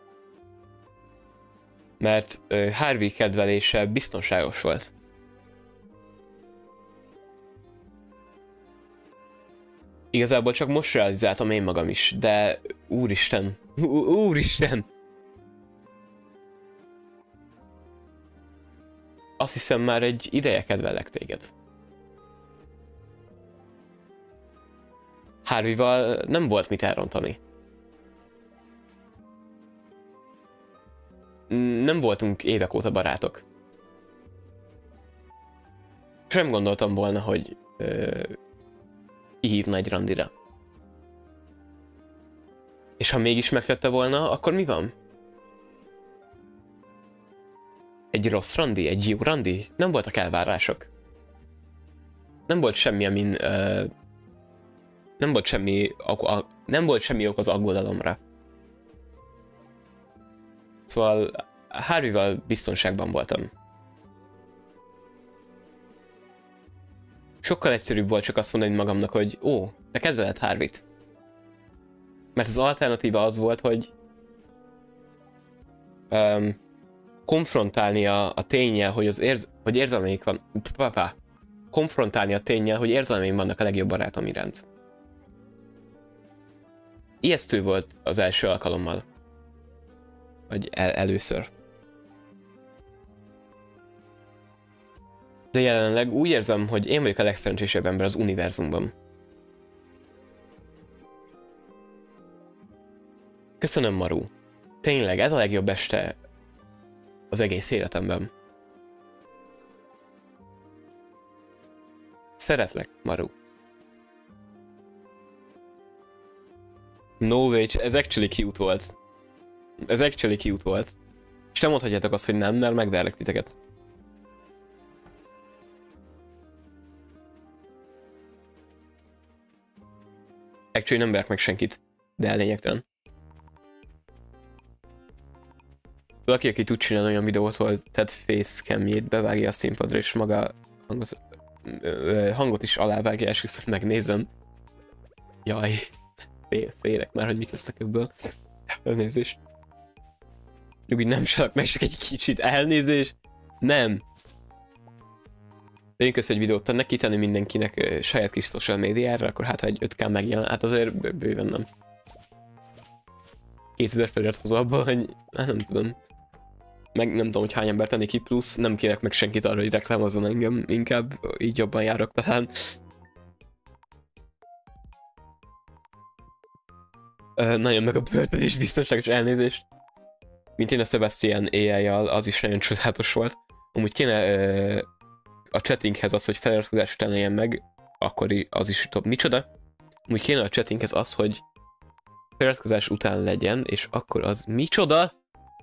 S1: Mert Harvey kedvelése biztonságos volt. Igazából csak most realizáltam én magam is, de úristen, úristen! Azt hiszem már egy ideje kedvelek téged. Harvey-val nem volt mit elrontani. Nem voltunk évek óta barátok. Sem gondoltam volna, hogy kihívna egy randira. És ha mégis megtette volna, akkor mi van? Egy rossz randi? Egy jó randi? Nem voltak elvárások. Nem volt semmi, amin... nem volt semmi ok az aggodalomra. Szóval Harvey-val biztonságban voltam. Sokkal egyszerűbb volt csak azt mondani magamnak, hogy ó, te kedveled Harvey-t. Mert az alternatíva az volt, hogy konfrontálni a ténnyel, hogy érzelmeik van... Konfrontálni a ténnyel, hogy érzelmeim vannak a legjobb barátom iránt. Ijesztő volt az első alkalommal. Vagy először. De jelenleg úgy érzem, hogy én vagyok a legszerencsésebb ember az univerzumban. Köszönöm, Maru. Tényleg, ez a legjobb este az egész életemben. Szeretlek, Maru. No way, ez actually cute volt. Ez actually cute volt. És nem mondhatjátok azt, hogy nem, mert megverlek titeket. Actually nem verek meg senkit, de lényegtelen. Valaki, aki tud csinálni olyan videót, hogy Ted facecamjét bevágja a színpadra, és maga hangot is alávágja, és viszont megnézem. Jaj, félek már, hogy mit lesznek ebből. Elnézést. Nyugi, nem salak meg csak egy kicsit. Elnézést. Nem. Én közt egy videót tennek kitenni mindenkinek saját kis social médiára, akkor hát ha egy 5K megjelen, hát azért bőven nem. 2000 felirat hozol abba, hogy hát nem tudom. Meg nem tudom, hogy hány ember tenni ki, plusz nem kérek meg senkit arra, hogy reklámozzon engem, inkább így jobban járok talán. Nagyon meg a börtönés biztonságos elnézést. Mint én a Sebastian AI-jal, az is nagyon csodálatos volt. Amúgy kéne a chattinghez az, hogy feliratkozás után legyen meg, akkor az is top. Micsoda? Amúgy kéne a chattinghez az, hogy feliratkozás után legyen, és akkor az micsoda?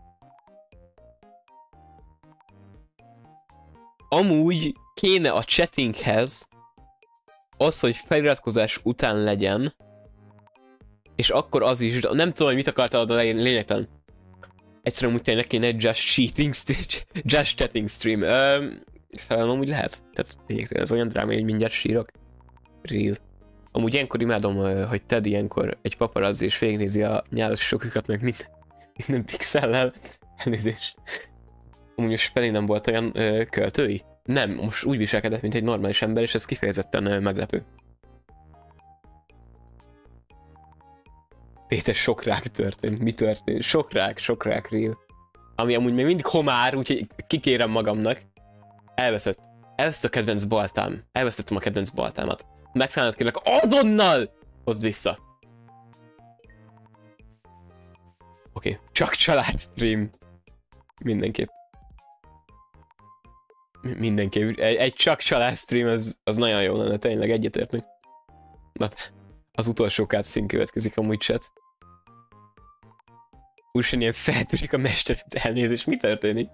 S1: Amúgy kéne a chattinghez az, hogy feliratkozás után legyen, és akkor az is, nem tudom, hogy mit akartál oda lényegtelen. Egyszerűen úgy tényleg kéne egy just chatting stream. Felem amúgy lehet. Tehát lényegtelen, ez olyan dráma, hogy mindjárt sírok. Real. Amúgy ilyenkor imádom, hogy Ted ilyenkor egy paparazzi és végignézi a nyálas sokukat, meg minden pixellel. Elnézést. Amúgy a Speli nem volt olyan költői? Nem, most úgy viselkedett, mint egy normális ember, és ez kifejezetten meglepő. Péter, sok rák történt. Mi történt? Sok rák, real. Ami amúgy még mindig homár, úgyhogy kikérem magamnak. Elveszett a kedvenc baltám. Elvesztettem a kedvenc baltámat. Megtalálnod kérlek, azonnal! Hozd vissza. Oké, csak család stream. Mindenképp. Mindenképp. Egy csak család stream, az nagyon jó lenne, tényleg egyetértünk. Na, az utolsó cutscene következik amúgy, chat. Úristen, ilyen feltörik a mesteremt, elnézést, mi történik?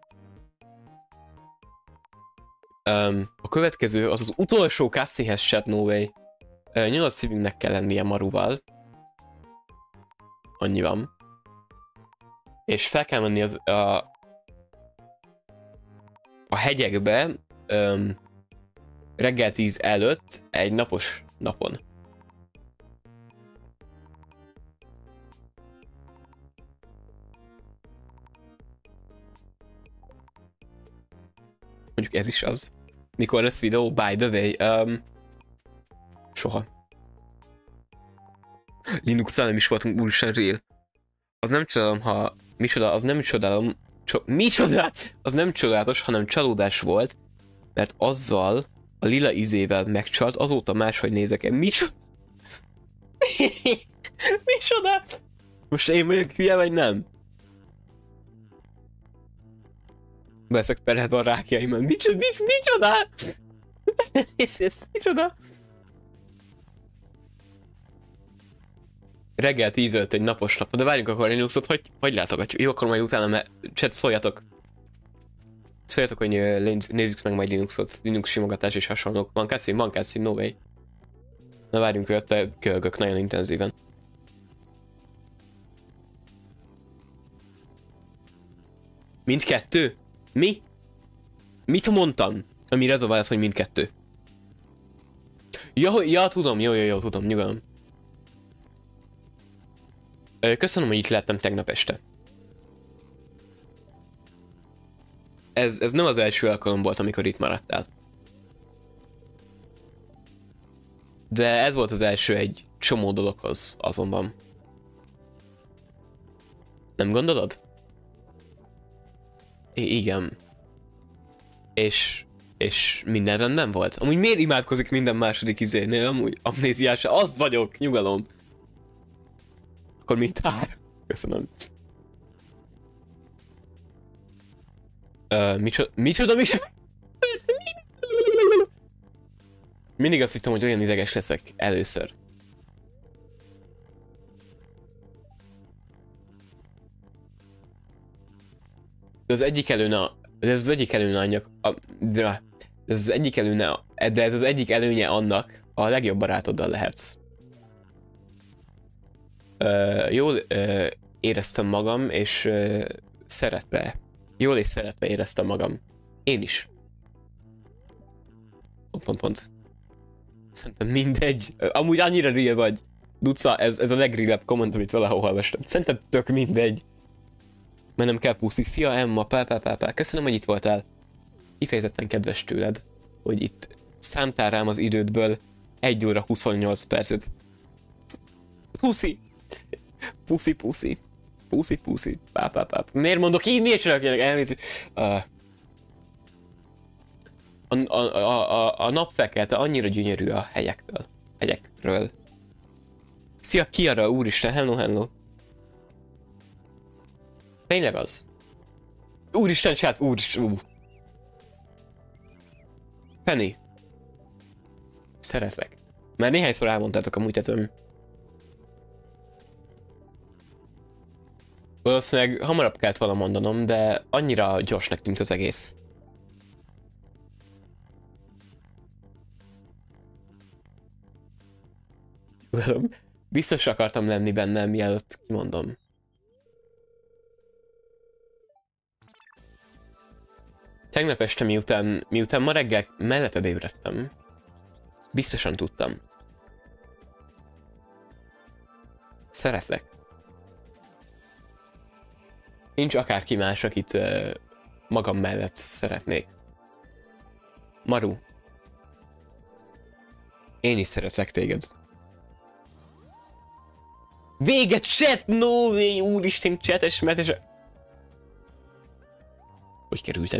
S1: A következő, az utolsó cutscene-hez, chat, no way. Nyitott szívünknek kell lennie Maruval. Annyi van. És fel kell menni a hegyekbe reggel 10 előtt egy napos napon. Mondjuk ez is az. Mikor lesz videó? By the way. Soha. Linux-al nem is voltunk, úristen real. Az nem csodálom, ha... Micsoda, az nem csodálom... Micsoda? Az nem csodálatos, hanem csalódás volt, mert azzal a lila izével megcsalt, azóta máshogy nézek el. Micsoda? Micsoda? Most én vagyok hülye, vagy nem? Veszek perhet a rákjaimon. Micsoda? Ez micsoda? Reggel 10 egy napos nap. De várjunk akkor Linuxot, hogy látogatjuk? Jó, akkor majd utána, mert chat szóljatok. Szóljatok, hogy nézzük meg majd Linuxot. Linux simogatás és hasonlók. Van cutscene, no way. Na várjunk, hogy te kölgök nagyon intenzíven. Mindkettő? Mi? Mit mondtam? Amire ez a válasz, hogy mindkettő. Ja, tudom, jó, tudom, nyugodom. Köszönöm, hogy itt lettem tegnap este. Ez nem az első alkalom volt, amikor itt maradtál. De ez volt az első egy csomó dologhoz azonban. Nem gondolod? Igen. És minden rendben volt? Amúgy miért imádkozik minden második izénél? Amúgy amnéziása, az vagyok, nyugalom. Akkor mintár. Köszönöm. Micsoda? Mindig azt hittem, hogy olyan ideges leszek először. De ez az egyik előnye annak, a legjobb barátoddal lehetsz. Jól éreztem magam, és jól és szeretve éreztem magam. Én is. Pont. Szerintem mindegy. Amúgy annyira real vagy. Duca, ez a legrealebb komment, amit valahol olvastam. Szerintem tök mindegy. Mert nem kell puszi. Szia Emma, pá. Köszönöm, hogy itt voltál. Kifejezetten kedves tőled, hogy itt szántál rám az idődből 1 óra 28 percet. Puszi. Pá. Miért mondok így? Miért csinálok ilyenek? Elnézést. A napfekete annyira gyönyörű a hegyekről. Szia Kiara, úristen, hello. Tényleg az? Úristen, chat, Penny. Szeretlek. Már néhányszor elmondtátok amúgy, tehát valószínűleg hamarabb kellett volna mondanom, de annyira gyorsnak tűnt az egész. Biztos akartam lenni benne, mielőtt kimondom. Tegnap este miután ma reggel melletted ébredtem, biztosan tudtam. Szeretlek. Nincs akárki más, akit magam mellett szeretnék. Maru. Én is szeretlek téged. Véget, chat! No way! Úristen, chates metes... Hogy kerültem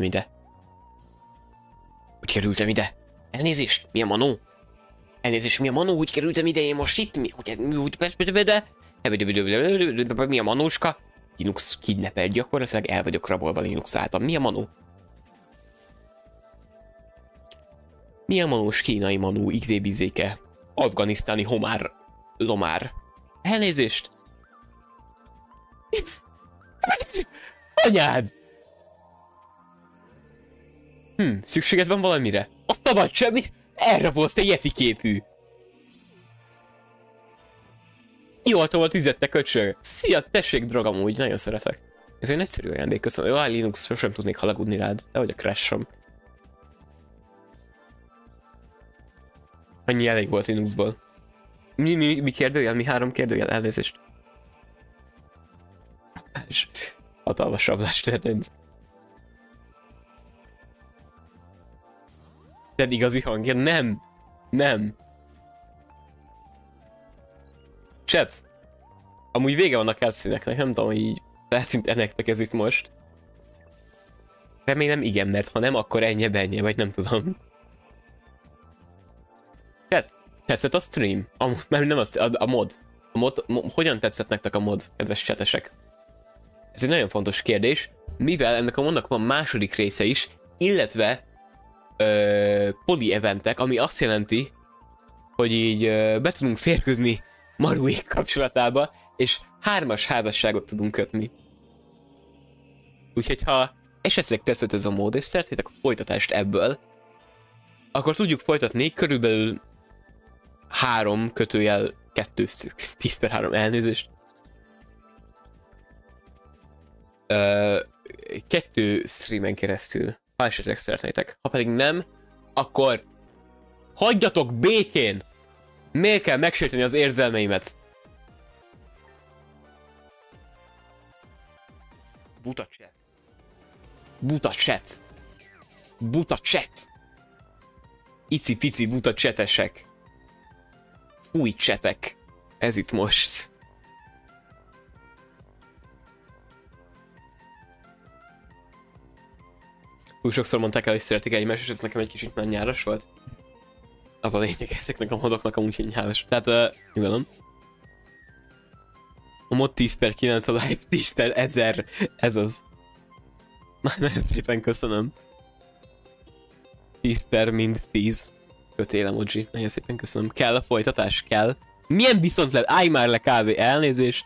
S1: ide? Elnézést, mi a manó? Úgy kerültem ide, én most itt? Mi a manóska? Linux kidnappelt, gyakorlatilag el vagyok rabolva Linux által. Mi a manó? Mi a manós kínai manó, XZ-bizéke, afganisztáni homár, lomár. Elnézést! Anyád! Szükséged van valamire? Azt a vagy semmit? Elrabolsz, te yeti képű! Ivaltam a tüzet, te köcsög! Szia, tessék, dragam, úgy nagyon szeretek. Ez egy nagyszerű ajándék, köszönöm. Jó, Linux, sosem tudnék halagudni rád, de vagy a crash-om. Annyi elég volt Linuxból. Mi kérdőjel? Mi 3 kérdőjel? Elnézést. Hatalmas rablást történt. Ted igazi hangja? Nem. Chat. Amúgy vége van a cutscene-eknek, nem tudom, hogy így feltűnt nektek ez itt most. Remélem igen, mert ha nem, akkor ennyi, vagy nem tudom. Chat, tetszett a stream? Nem a mod. Hogyan tetszett nektek a mod, kedves chatesek? Ez egy nagyon fontos kérdés, mivel ennek a modnak van második része is, illetve poli eventek, ami azt jelenti, hogy így be tudunk férkőzni Maruék kapcsolatába, és 3-as házasságot tudunk kötni. Úgyhogy ha esetleg tetszett ez a mód, és szeretnétek a folytatást ebből, akkor tudjuk folytatni körülbelül 3 kötőjel 2 10/3 elnézést. 2 streamen keresztül, ha esetleg szeretnétek. Ha pedig nem, akkor hagyjatok békén! Miért kell megsérteni az érzelmeimet? Buta chat. Buta chat. Buta chat. Ici-pici buta chatesek. Fúj csetek. Ez itt most. Túl sokszor mondták el, hogy szeretik egymást, és ez nekem egy kicsit már nyáros volt. Az a lényeg ezeknek a modoknak amúgy egy nyáros. Tehát, nyugodom. A mod 10/9, a live 10/1000. Ez az. Nagyon szépen köszönöm. 10/10. Kötél emoji. Nagyon szépen köszönöm. Kell a folytatás? Kell. Milyen viszontlát? Állj már le kávé. Elnézést.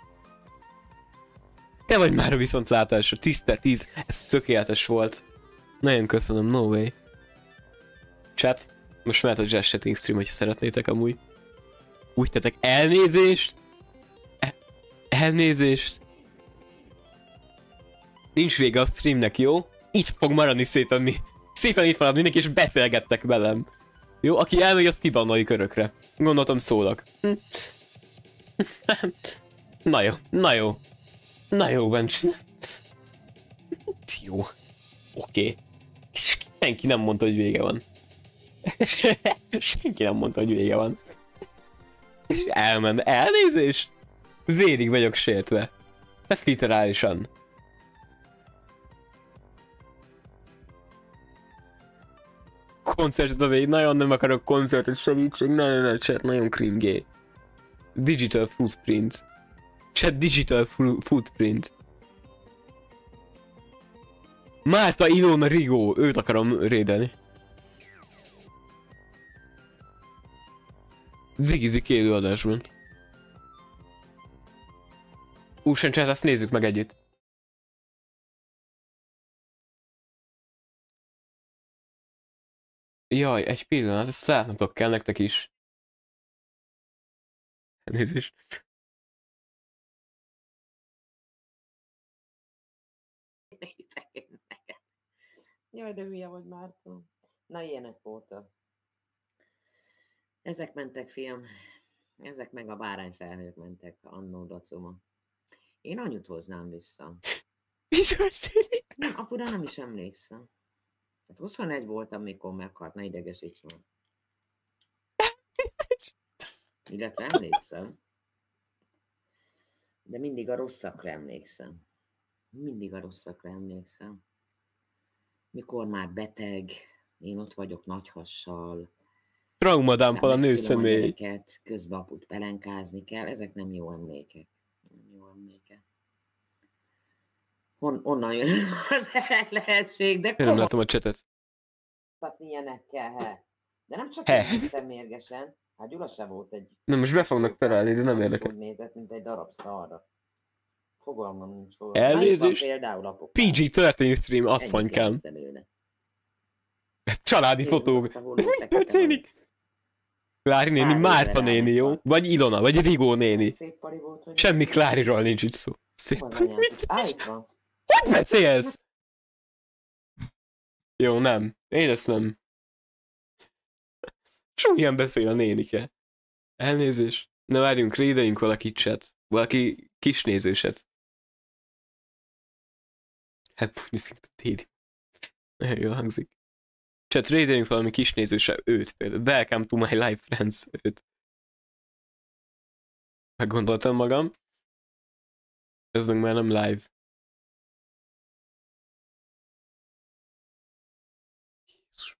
S1: Te vagy már a viszontlátásra. 10/10. Ez tökéletes volt. Nagyon köszönöm. No way. Chat. Most mehet a Jazz Chatting stream, hogyha szeretnétek amúgy. Úgy tettek. Elnézést. Elnézést. Nincs vége a streamnek, jó? Itt fog maradni szépen mi. Szépen itt marad mindenki, és beszélgettek velem. Jó, aki elmegy, az kibannoljuk örökre. Gondoltam szólok. Na jó, na jó. Na jó, Bencs. Jó. Oké. Senki nem mondta, hogy vége van. Senki nem mondta, hogy vége van. És elment. Elnézést. Vérig vagyok sértve. Ez literálisan. Koncertet a végig. Nagyon nem akarok koncertet, segítség. Nagyon chat, nagyon cringe. Digital footprint. Chat digital footprint. Márta Ilona Rigó. Őt akarom rédelni. Zigizik élő adásban. Úsen chat, ezt nézzük meg együtt. Jaj, egy pillanat, ezt látnotok kell nektek is. Nézést.
S2: Jaj, de hülye vagy, Márton. Na, ilyenek voltak. Ezek mentek, fiam. Ezek meg a bárányfelhők mentek annó dacoma. Én anyut hoznám vissza.
S1: Mi történik?
S2: Nem, apura nem is emlékszem. Hát 21 voltam, mikor meghalt, ne idegesíts meg. Illetve emlékszem. De mindig a rosszakra emlékszem. Mindig a rosszakra emlékszem. Mikor már beteg, én ott vagyok nagy hassal.
S1: Traumadámpal a nőszemély.
S2: Közben aput pelenkázni kell, ezek nem jó emlékek. Nem jó emlékek. Onnan jön az ellenesség, de
S1: Én nem látom a csetet.
S2: Ilyenekkel, de nem csak én mérgesen. Hát Gyula se volt egy...
S1: Nem, most be fognak találni, de nem érdekel.
S2: Úgy nézett, mint egy darab szarra. Fogalmam nincs róla.
S1: Elnézést.
S2: Például apukám.
S1: PG-13 stream, asszonykám. Családi fotók. Mi történik? Klári néni, Márta néni, jó? Vagy Ilona, vagy Rigó néni. Semmi Kláriról nincs itt szó. Szép. Mit? Hogy beszélsz? Jó, nem. Én ezt nem. Súlyan beszél a nénike. Elnézést. Ne várjunk, rédeljünk valaki chat. Valaki kisnézőset. Hát, viszont a Tédi. Nagyon jól hangzik. Chat, rédeljünk valami kisnézőse, őt például. Welcome to my life, friends, őt. Meggondoltam magam. Ez meg már nem live. Jézus.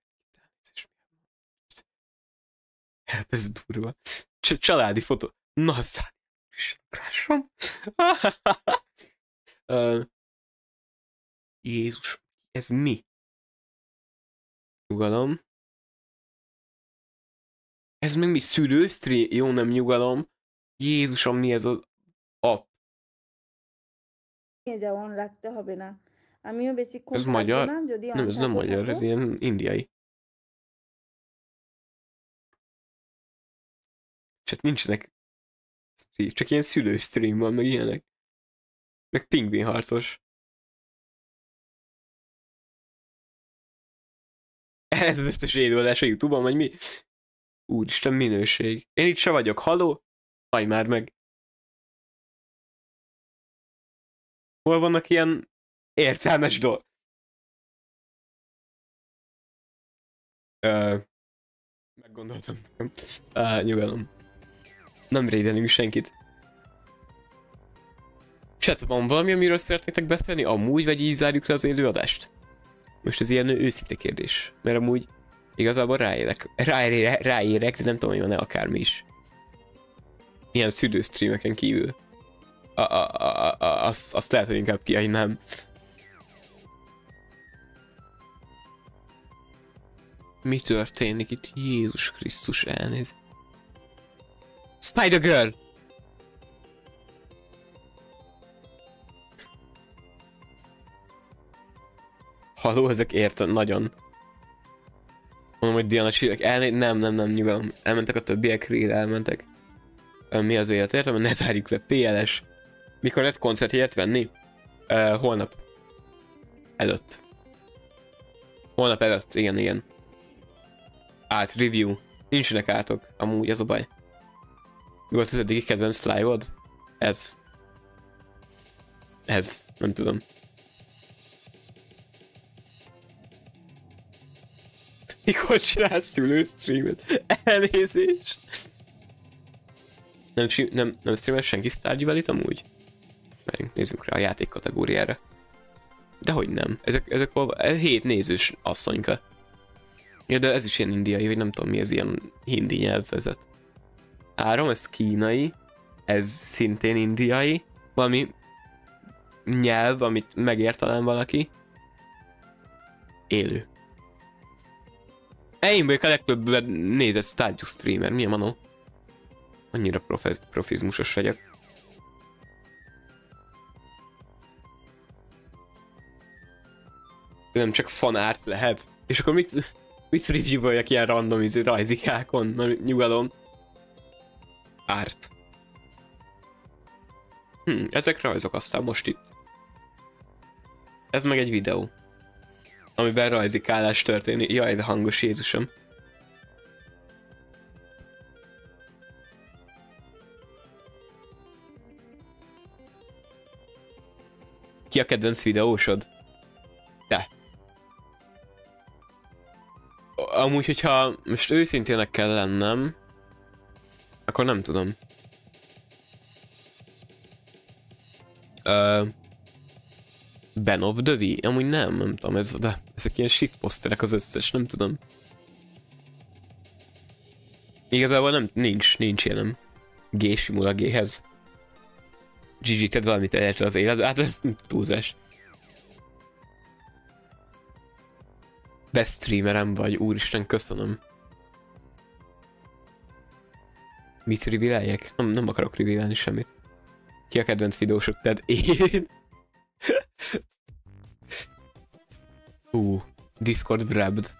S1: Hát ez durva. Családi fotó. Na, aztán. Rásom. Jézus. Ez mi? Nyugalom. Ez meg mi? Szülősztri? Jó, nem nyugalom. Jézusom, mi ez az app?
S3: নিয়ে যাও অন রাখতে হবে না আমিও বেশিক্ষণ
S1: Ez
S3: থাকবো
S1: magyar?
S3: না যদি
S1: Nem,
S3: অন
S1: ez nem
S3: থাকো
S1: magyar,
S3: থাকো
S1: ez ilyen indiai. Csak nincsenek... Csak ilyen szülőstream van, meg ilyenek. Meg pingvin harcos. Ez az összes élőadás a Youtube-on, vagy mi? Úristen, minőség. Én itt se vagyok, haló? Hallj már meg. Hol vannak ilyen értelmes dolgok? Meggondoltam. Nyugalom. Nem rédelünk senkit. Chat, van valami, amiről szeretnétek beszélni? Amúgy, vagy így zárjuk le az élőadást? Most ez ilyen őszinte kérdés. Mert amúgy igazából ráérek, de nem tudom, hogy van-e akármi is. Ilyen szülőstreameken kívül. Azt lehet, hogy inkább kiadnám. Mi történik itt? Jézus Krisztus, elnéz. Spider-Girl! Haló, ezek értem, nagyon. Mondom, hogy Diana csillag, nem, nyugalom. Elmentek a többiek, Real elmentek. Mi az élet értem, ne zárjuk le, PLS. Mikor lehet koncertjegyet venni? Holnap. Előtt. Holnap előtt, igen. Review. Nincsenek átok, amúgy ez a baj. Mi volt az eddigi kedvenc live-od? Ez, nem tudom. Mikor csinálsz szülőstreamet? Elnézést! Nem streamel senki Stardew Valley-t amúgy? Merjünk, nézzünk rá a játék kategóriára. Dehogy nem. Ezek 7 nézős asszonyka. Ja, de ez is ilyen indiai, vagy nem tudom mi, ez ilyen hindi nyelvvezet. 3, ez kínai. Ez szintén indiai. Valami nyelv, amit megért talán valaki. Élő. Én vagyok a legtöbb nézett Stardew streamer, mi a manó? Annyira profizmusos vagyok. De nem csak fanart lehet. És akkor mit review-oljak ilyen random rajzikákon? Nyugalom. Árt. Ezek rajzok aztán most itt. Ez meg egy videó. Amiben rajzikálás történik. Jaj, de hangos, Jézusom. Ki a kedvenc videósod? Te. Amúgy, hogyha most őszintének kell lennem, akkor nem tudom. Ben of the V? Amúgy nem tudom, ezek ilyen shitposterek az összes, nem tudom. Igazából nincs ilyenem. G simul a G-hez. GG, tedd valamit elérte az életbe, hát túlzás. Best streamerem vagy, úristen, köszönöm. Mit revealjek? Nem akarok revealni semmit. Ki a kedvenc videósod? Ted? Én? Discord wrapped.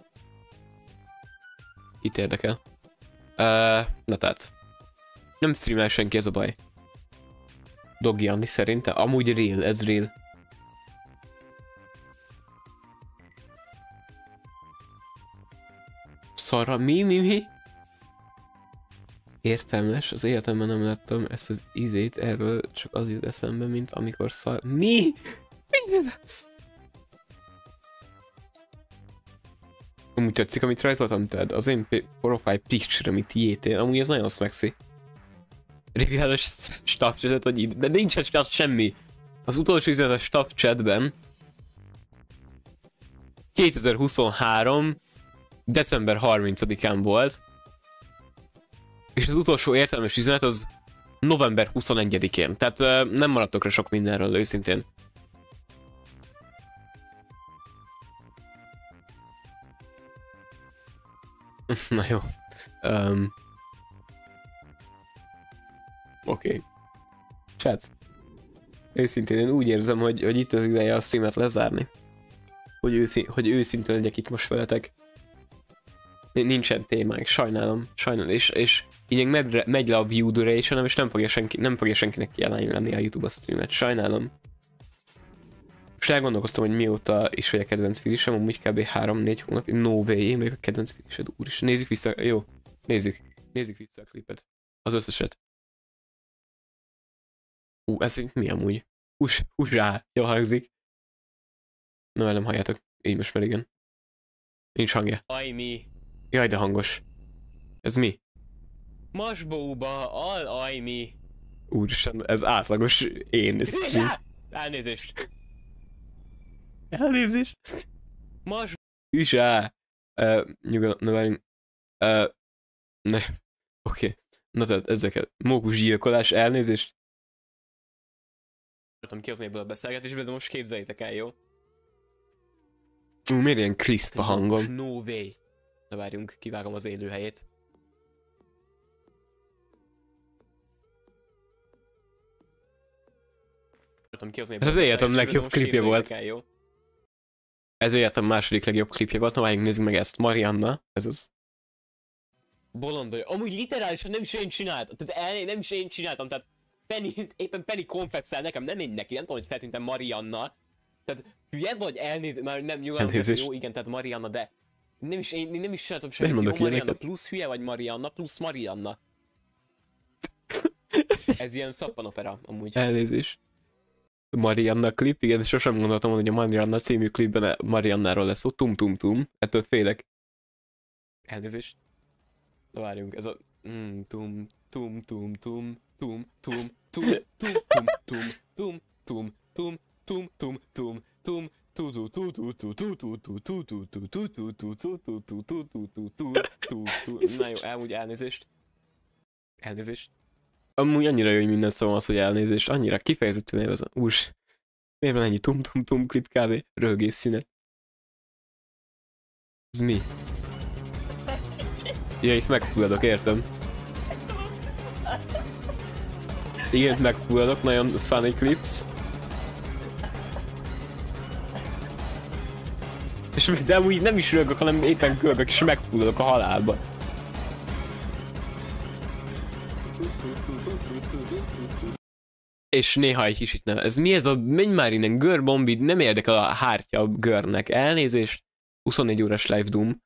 S1: Itt érdekel. Na tehát. Nem streamel senki, ez a baj. Doggy Andy szerintem? Amúgy real, ez real. Szarra, mi? Értelmes, az életemben nem láttam ezt az ízét, erről csak az jut eszembe, mint amikor Mi? Amúgy tetszik, amit rajzoltam, Ted? Az én profile picture, amit tiétél, amúgy ez nagyon smexy. Reveal-os staff chatet, vagy itt, de nincs semmi. Az utolsó üzenet a staff chatben 2023. december 30-án volt, és az utolsó értelmes üzenet az november 21-én, tehát nem maradtok rá sok mindenről, őszintén. Na jó. Oké. Chat. Őszintén én úgy érzem, hogy itt az ideje a streamet lezárni. Hogy őszintén legyek itt most veletek. Nincsen témánk, sajnálom. És így megy le a view duration, és nem fogja senkinek kijelenni a YouTube-a streamet. Sajnálom. És elgondolkoztam, hogy mióta is vagy a kedvenc finisem, amúgy kb. 3-4 hónap. No way, én vagyok a kedvenc finised, úristen. Nézzük vissza, jó. Nézzük vissza a klipet. Az összeset. Ez mi amúgy? Húsrá, jól hangzik. No, nem halljátok. Így most már igen. Nincs hangja. Ajmi. Jaj, de hangos. Ez mi? Masbóba, ajmi. Úristen, ez átlagos én. Elnézést. Elnézést. Masbóba. Nyugodtan, ne várjunk. Ne. Oké. Na tehát ezeket. Mókusgyilkolás, elnézést. Tudtam kihozni ebből a beszélgetésből, de most képzeljétek el, jó? Miért ilyen crisp a hangom? No way. Na várjunk, kivágom az élőhelyét. Ez az életem legjobb klipje volt. Ez életem második legjobb klipje volt. Na várjunk, nézzük meg ezt. Marianna. Ez az. Bolondolja. Amúgy literálisan nem is én csináltam. Tehát nem is én csináltam. Tehát éppen Penny konfetszel nekem, nem én neki. Nem tudom, hogy feltűntem Marianna. Tehát hülye vagy elnézést. Már nem nyugodtan. Jó, igen, tehát Marianna, de nem is én nem is csináltam semmit. Jó, Marianna plusz hülye vagy Marianna plusz Marianna. Ez ilyen szappanopera amúgy. Elnézést. Marianna klip, igen, sosem gondoltam, hogy a Marianna című klipben Mariannáról lesz szó. Tum-tum-tum. Ettől félek. Elnézést. Na várjunk, ez a... Tum-tum-tum-tum. Na jó, amúgy elnézést. Elnézést. Amúgy annyira jó, hogy minden szó az, hogy elnézést. Annyira kifejezetten él az a... Úrs. Miért van ennyi tum-tum-tum klip kb? Röhögés szünet. Ez mi? Ja, itt megfulladok, értem. Igen, megfulladok, nagyon funny clips. De amúgy nem is rögök, hanem éppen görgök, és megfulladok a halálba. És néha egy kicsit nem. Ez mi ez a... Menj már innen, Görbombi, nem érdekel a hártya a Görnek. Elnézést. 24 órás live doom.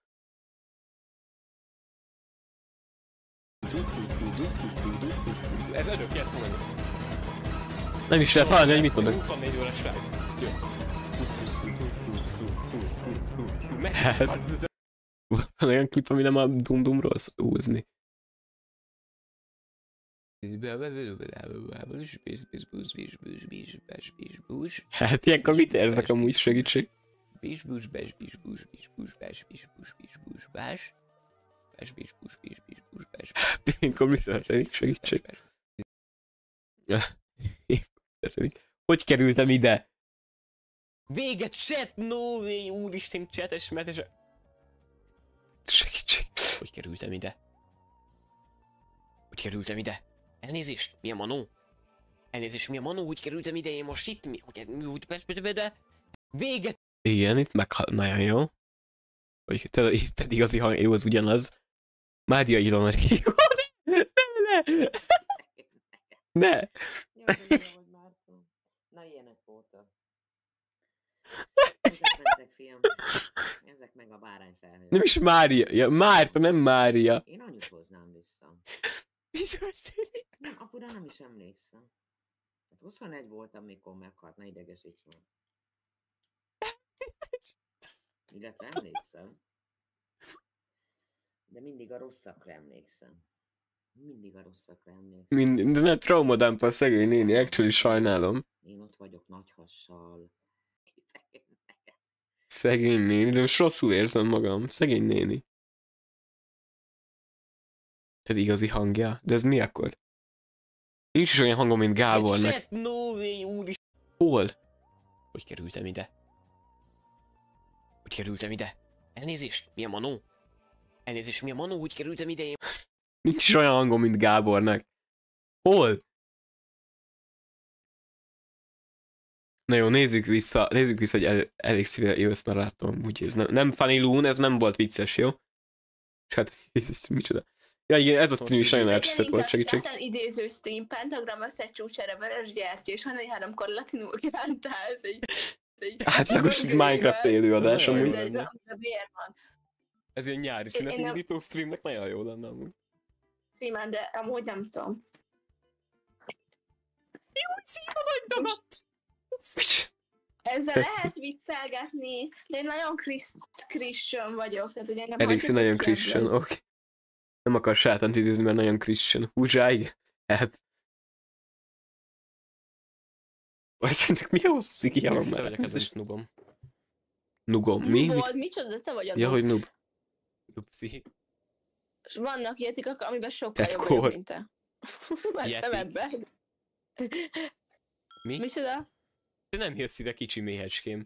S1: Nem is lehet hallani, hogy mit mondok. 24 órás live. Van olyan klip, ami nem a Doom-Doomról szól? Ez mi? Hát ilyenkor mit érzek amúgy, segítség? Ilyenkor mit történik, segítség? Hogy kerültem ide? Véget, chat, no way, úristen, chates, metes... Segítség. Hogy kerültem ide? Hogy kerültem ide? Elnézést, mi a manó? Elnézést, mi a manó? Úgy kerültem ide, én most itt? Úgy de... Véget! Igen, itt meg nagyon jó. Hogy te igazi hang, jó, az ugyanaz. Mária Ilona, jó, ne! Ne!
S2: Na ilyenek voltak. Ezek mentek, fiam. Ezek meg a bárányfelhő.
S1: Nem is Mária. Ja, Márta, nem Mária.
S2: Én annyit hoznám vissza.
S1: Mi történik?
S2: Nem, apura nem is emlékszem. 21 voltam, mikor meghalt, ne idegesíts meg. Illetve emlékszem. De mindig a rosszakra emlékszem. Mindig a rosszakra emlékszem.
S1: De ne traumadump a szegény néni, actually sajnálom.
S2: Én ott vagyok nagy hassal.
S1: Szegény néni, de most rosszul érzem magam. Szegény néni. Tehát igazi hangja? De ez mi akkor? Nincs is olyan hangom, mint Gábornak. Hol? Hogy kerültem ide? Hogy kerültem ide? Elnézést, mi a manó? Elnézést, mi a Manó, úgy kerültem ide én? Nincs is olyan hangom, mint Gábornak. Hol? Na jó, nézzük vissza, hogy elég szíve jössz, mert láttam, úgyhogy ez nem Funny Loon, ez nem volt vicces, jó? És hát, Jézus, micsoda. Ja igen, ez a stream is nagyon elcseszett volt, segítség.
S4: Idéző stream, pentagram összecsúcsára vörös gyertyés, hanem 3-kor latinul kívántál, ez egy...
S1: Átlagos Minecraft élőadás amúgy. Ez ilyen nyári szünetindító streamnek nagyon jó lenne amúgy.
S4: Streamen, de amúgy nem tudom.
S1: Jó, szív a nagy donat!
S4: Ezzel lehet viccelgetni, de én nagyon Christian vagyok, tehát ugye engem
S1: Erixi nagyon Christian, oké. Nem akar sátánt idézni, mert nagyon Christian. Húzsáig? Hát. Vagy szerintem mi a hosszú szikija van már? Ez is nubom. Nugom, mi?
S4: Nubod, micsoda, te vagy a
S1: ja, hogy nub. Nubszi.
S4: És vannak ilyetik, amiben sokkal jobb vagyok, mint te. Mert nem ebben.
S1: Mi?
S4: Micsoda?
S1: Te nem jössz ide, kicsi méhecském.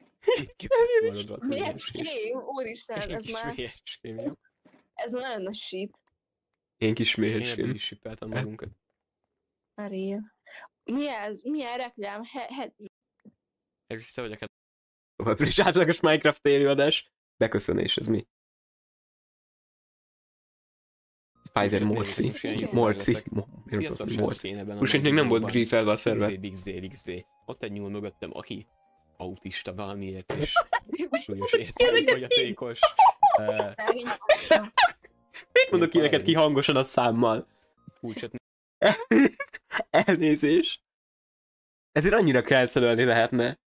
S4: Méhecském? Úristen, ez már...
S1: Méhecském, jó?
S4: Ez már nagyon nagy síp.
S1: Én kis méhecském. Én is sípeltem magunkat.
S4: Real. Mi ez? Milyen reklám?
S1: Elviszi, te vagy a továbbra is átlagos Minecraft élőadás. Beköszönés, ez mi? Spider Morci. Morci. Most még nem volt griefelve a szerver. XD. Ott egy nyúl mögöttem, aki autista valamiért, és súlyos értelmegyatékos. Mit mondok ilyeneket ki hangosan a számmal? Elnézést. Ezért annyira cancelölni lehetne.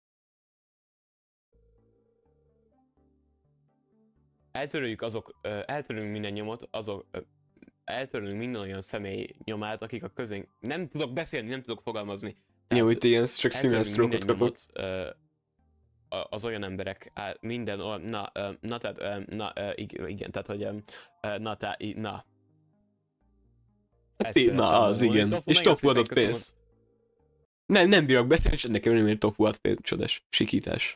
S1: Eltörölünk minden nyomot, eltörölünk minden olyan személy nyomát, akik a közén... Nem tudok beszélni, nem tudok fogalmazni. Jó, itt ilyen csak szíves stroke-ot kapok. Az olyan emberek, minden, igen, tehát hogy, az igen, és Tofu adott pénzt. Nem bírok beszélni, és ennek nekem Tofu adott pénzt, csodás, sikítás.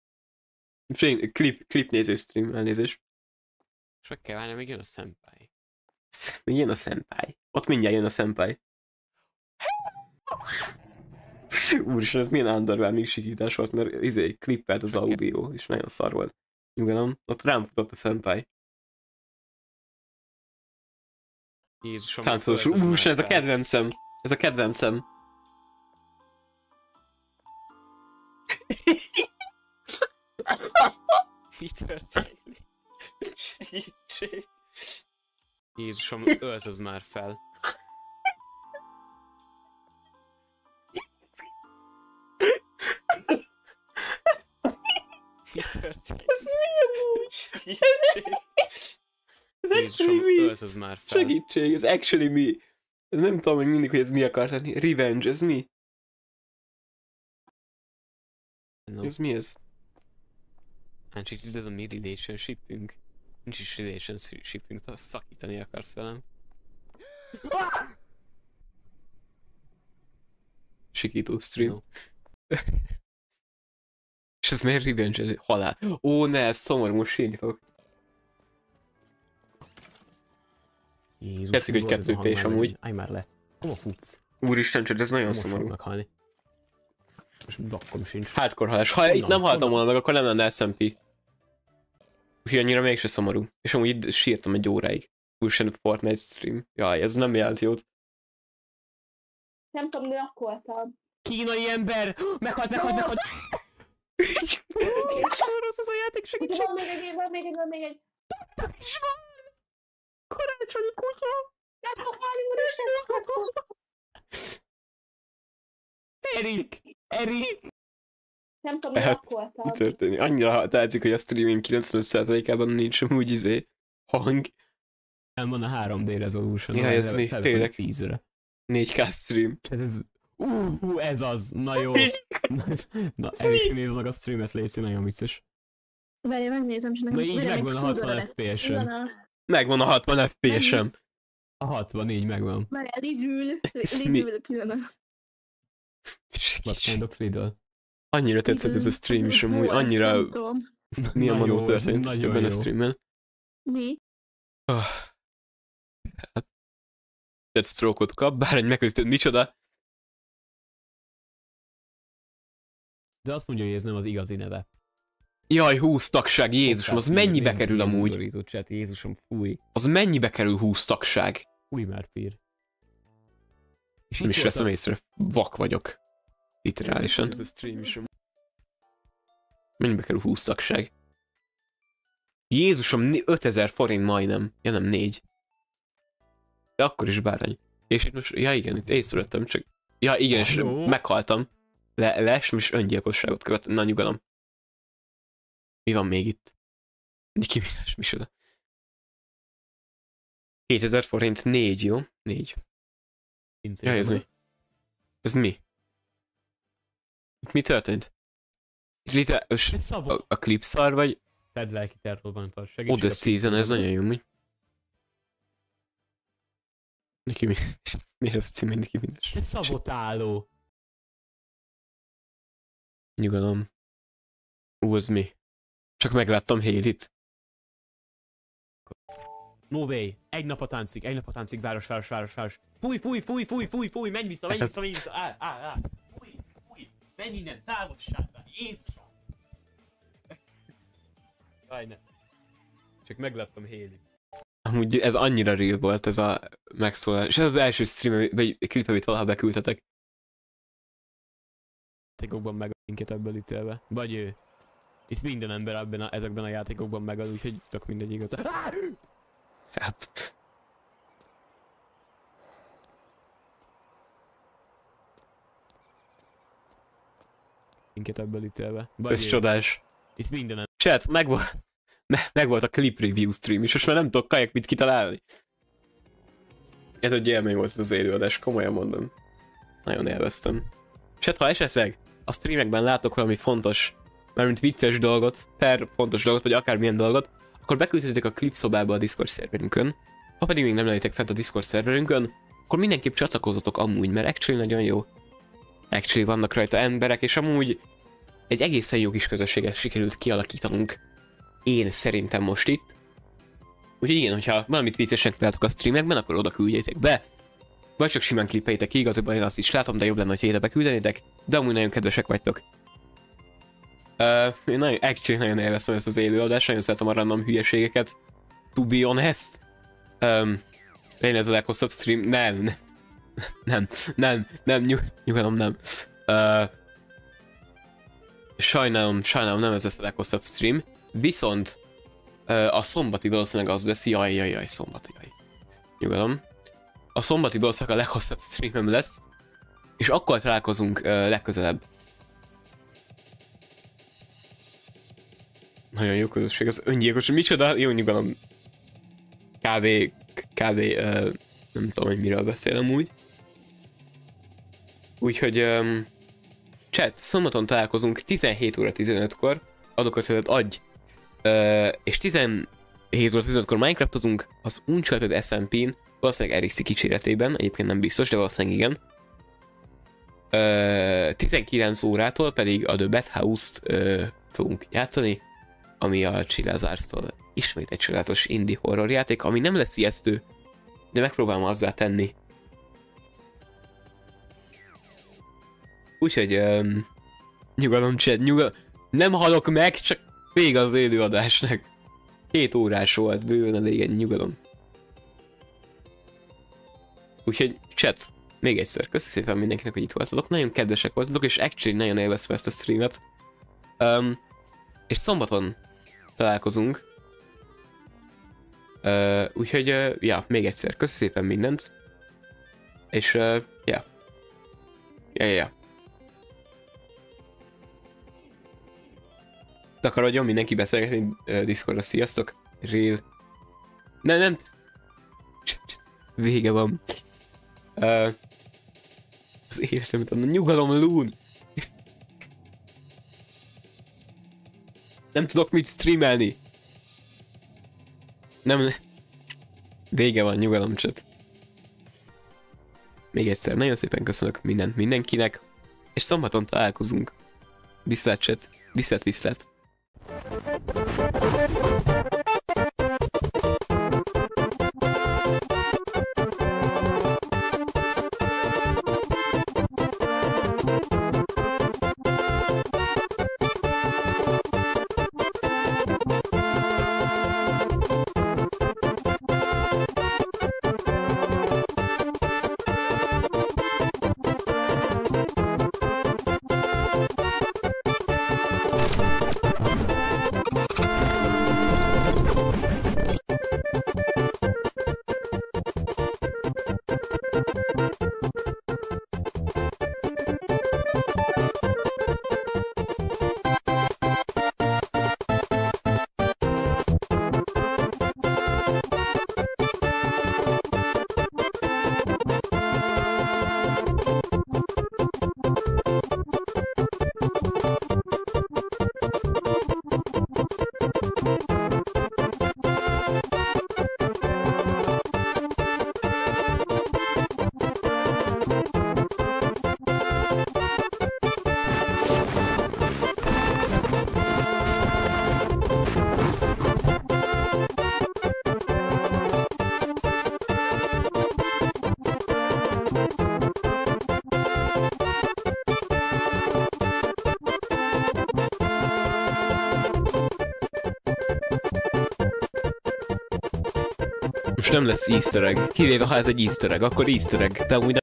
S1: Klip néző stream, elnézést. És meg kell várni, még jön a senpai. Jön a senpai. Ott mindjárt jön a senpai. Úristen, ez milyen underwhelming sikítás volt, mert klippelt az audio, és nagyon szar volt. Nyugalom, ott rám futott a senpai. Jézusom, úristen, ez a kedvencem. Ez a kedvencem. Mi történik? Segítség. Jézusom, öltöz már fel. Mi történik? Ez milyen úgy? Segítség. Ez actually mi? Öltöz már fel. Segítség, ez actually mi? Nem tudom még mindig, hogy ez mi akar lenni. Revenge, ez mi? No. Ez mi ez? Hát csak ez a mi relationshipünk. Nincs is relationshipünk, szakítani akarsz velem. Sikító stream. No. És ez miért revenge? Halál. Ó, ne, ez szomorú, most sírni fogok. Kezdjük, hogy 2P-s amúgy. Állj már le. Hova futsz? Úristen, csak ez nagyon szomorú. Meghalni. Most blokkom sincs. Hardcore halás. Ha itt nem haltam volna meg, akkor nem lenne SMP. Úgyhogy annyira mégse szomorú. És amúgy itt sírtam egy óráig. Úristen, Fortnite stream. Jaj, ez nem jelent jót.
S4: Nem tudom, blokkoltam.
S1: Kínai ember! Meghalt! Rossz ez a játék, segítség!
S4: Van még egy.
S1: Is van! Karácsonyi kutya!
S4: Nem fog halni, úristen!
S1: Erik!
S4: Nem tudom, blokkoltam.
S1: Mi történik? Annyira tetszik, hogy a streaming 95%-ában nincs amúgy hang. Nem van a 3D resolution. Ja, ez mi? Félek. 10-re. 4K stream. Ez az. Na jó. Na, Erik, nézd meg a streamet, Léci, nagyon vicces.
S4: Várj, megnézem, és nekem...
S1: Na így megvan a 60 FPS-em. Megvan a 60 FPS-em. A 60, így megvan.
S4: Várjál, így ül a pillanat.
S1: What kind of riddle? Annyira tetszett ez a stream is amúgy, annyira... Milyen manó történt ebben a streamben.
S4: Mi?
S1: Stroke-ot kap, bár egy megütött micsoda.
S5: De azt mondja, hogy ez nem az igazi neve.
S1: Jaj, 20 tagság, Jézusom, az mennyibe kerül amúgy?
S5: Borított chat, Jézusom, fúj.
S1: Az mennyibe kerül 20 tagság?
S5: Fúj már, Pír. És
S1: Nem is veszem észre, vak vagyok. Literálisan.
S5: Ez a stream is.
S1: Mennyibe kerül 20 tagság? Jézusom, 5000 forint majdnem. Ja nem, 4. De akkor is bárány. És itt most, ja igen, itt észrevettem, csak... Ja igen, és meghaltam. Leestem és öngyilkosságot követtem. Na nyugalom. Mi van még itt? Nicki Minaj, micsoda? 2000 forint, 4, jó? 4. Ja, ez mi? Ez mi? Itt mi történt? Itt a klipszar vagy?
S5: Ted lelki terror van a segítség.
S1: Oda season, ez nagyon jó, mi? Nicki Minaj. Miért az a cím, hogy Nicki Minaj?
S5: Egy szabotáló.
S1: Nyugalom. Az mi? Csak megláttam Hailey-t.
S5: No way. Egy nap a táncig, város. Fúj, menj vissza. Fúj, menj innen, távolságra, Jézusom. Jaj, ne. Csak megláttam Hailey-t.
S1: Amúgy ez annyira real volt ez a megszólás. És ez az első stream, vagy klip, amit valaha beküldtetek.
S5: Játékokban meg minket ebből ítélve. Vagy ő. Itt minden ember ezekben a játékokban megad, úgyhogy tök mindegy igaz.
S1: Hát.
S5: Minket ebből ítélve.
S1: Ez csodás.
S5: Itt minden ember.
S1: Chat, megvolt a clip review stream is, most már nem tudok kajak mit kitalálni. Ez egy élmény volt az élőadás, komolyan mondom. Nagyon élveztem. Chat, ha esetleg a streamekben látok valami fontos, mármint vicces dolgot, fontos dolgot, vagy akármilyen dolgot, akkor beküldhetek a klip szobába a Discord szerverünkön. Ha pedig még nem lennétek fent a Discord szerverünkön, akkor mindenképp csatlakozzatok amúgy, mert actually nagyon jó. Actually vannak rajta emberek, és amúgy egy egészen jó kis közösséget sikerült kialakítanunk. Én szerintem most itt. Úgyhogy igen, hogyha valamit viccesen találtok a streamekben, akkor oda küldjétek be. Vagy csak simán klippeitek ki, igazából én azt is látom, de jobb lenne, hogyha ide beküldenétek. De amúgy nagyon kedvesek vagytok. Én nagyon élveztem ezt az élőadást, nagyon szeretem a random hülyeségeket. To be honest. Én ez a leghosszabb stream. Nem, nyugalom nem. Sajnálom nem ez lesz a leghosszabb stream. Viszont a szombati valószínűleg az lesz, jaj, szombati. Nyugalom. A szombati valószínűleg a leghosszabb streamem lesz. És akkor találkozunk legközelebb. Nagyon jó közösség, az öngyilkos, micsoda, jó nyugalom. Nem tudom, hogy miről beszélem úgy. Úgyhogy, chat, szombaton találkozunk 17 óra 15-kor, adókötletet adj, és 17 óra 15-kor Minecraftozunk az Uncharted SMP-n, valószínűleg RX kicsiretében, egyébként nem biztos, de valószínűleg igen. 19 órától pedig a The Bad House-t fogunk játszani, ami a Chillazars-tól ismét egy csodálatos indie horror játék, ami nem lesz ijesztő, de megpróbálom azzá tenni. Úgyhogy nyugalom chat, nem halok meg, csak vége az élőadásnak. 2 órás volt, bőven a vége, nyugalom. Úgyhogy chat, még egyszer köszi szépen mindenkinek, hogy itt voltatok, nagyon kedvesek voltatok, és actually nagyon élvezve ezt a streamet. És szombaton találkozunk. Úgyhogy, ja, még egyszer köszi szépen mindent. És, ja. Takarodjon mindenki beszélgetni Discordra, sziasztok. Real. Nem. Vége van. Az életemet adna, nyugalom, Loon. Nem tudok mit streamelni. Nem. Vége van, nyugalom chat. Még egyszer, nagyon szépen köszönök mindent mindenkinek. És szombaton találkozunk. Viszlát chat. Viszlát. most nem lesz easter egg. Kivéve ha ez egy easter egg, akkor easter egg. De amúgy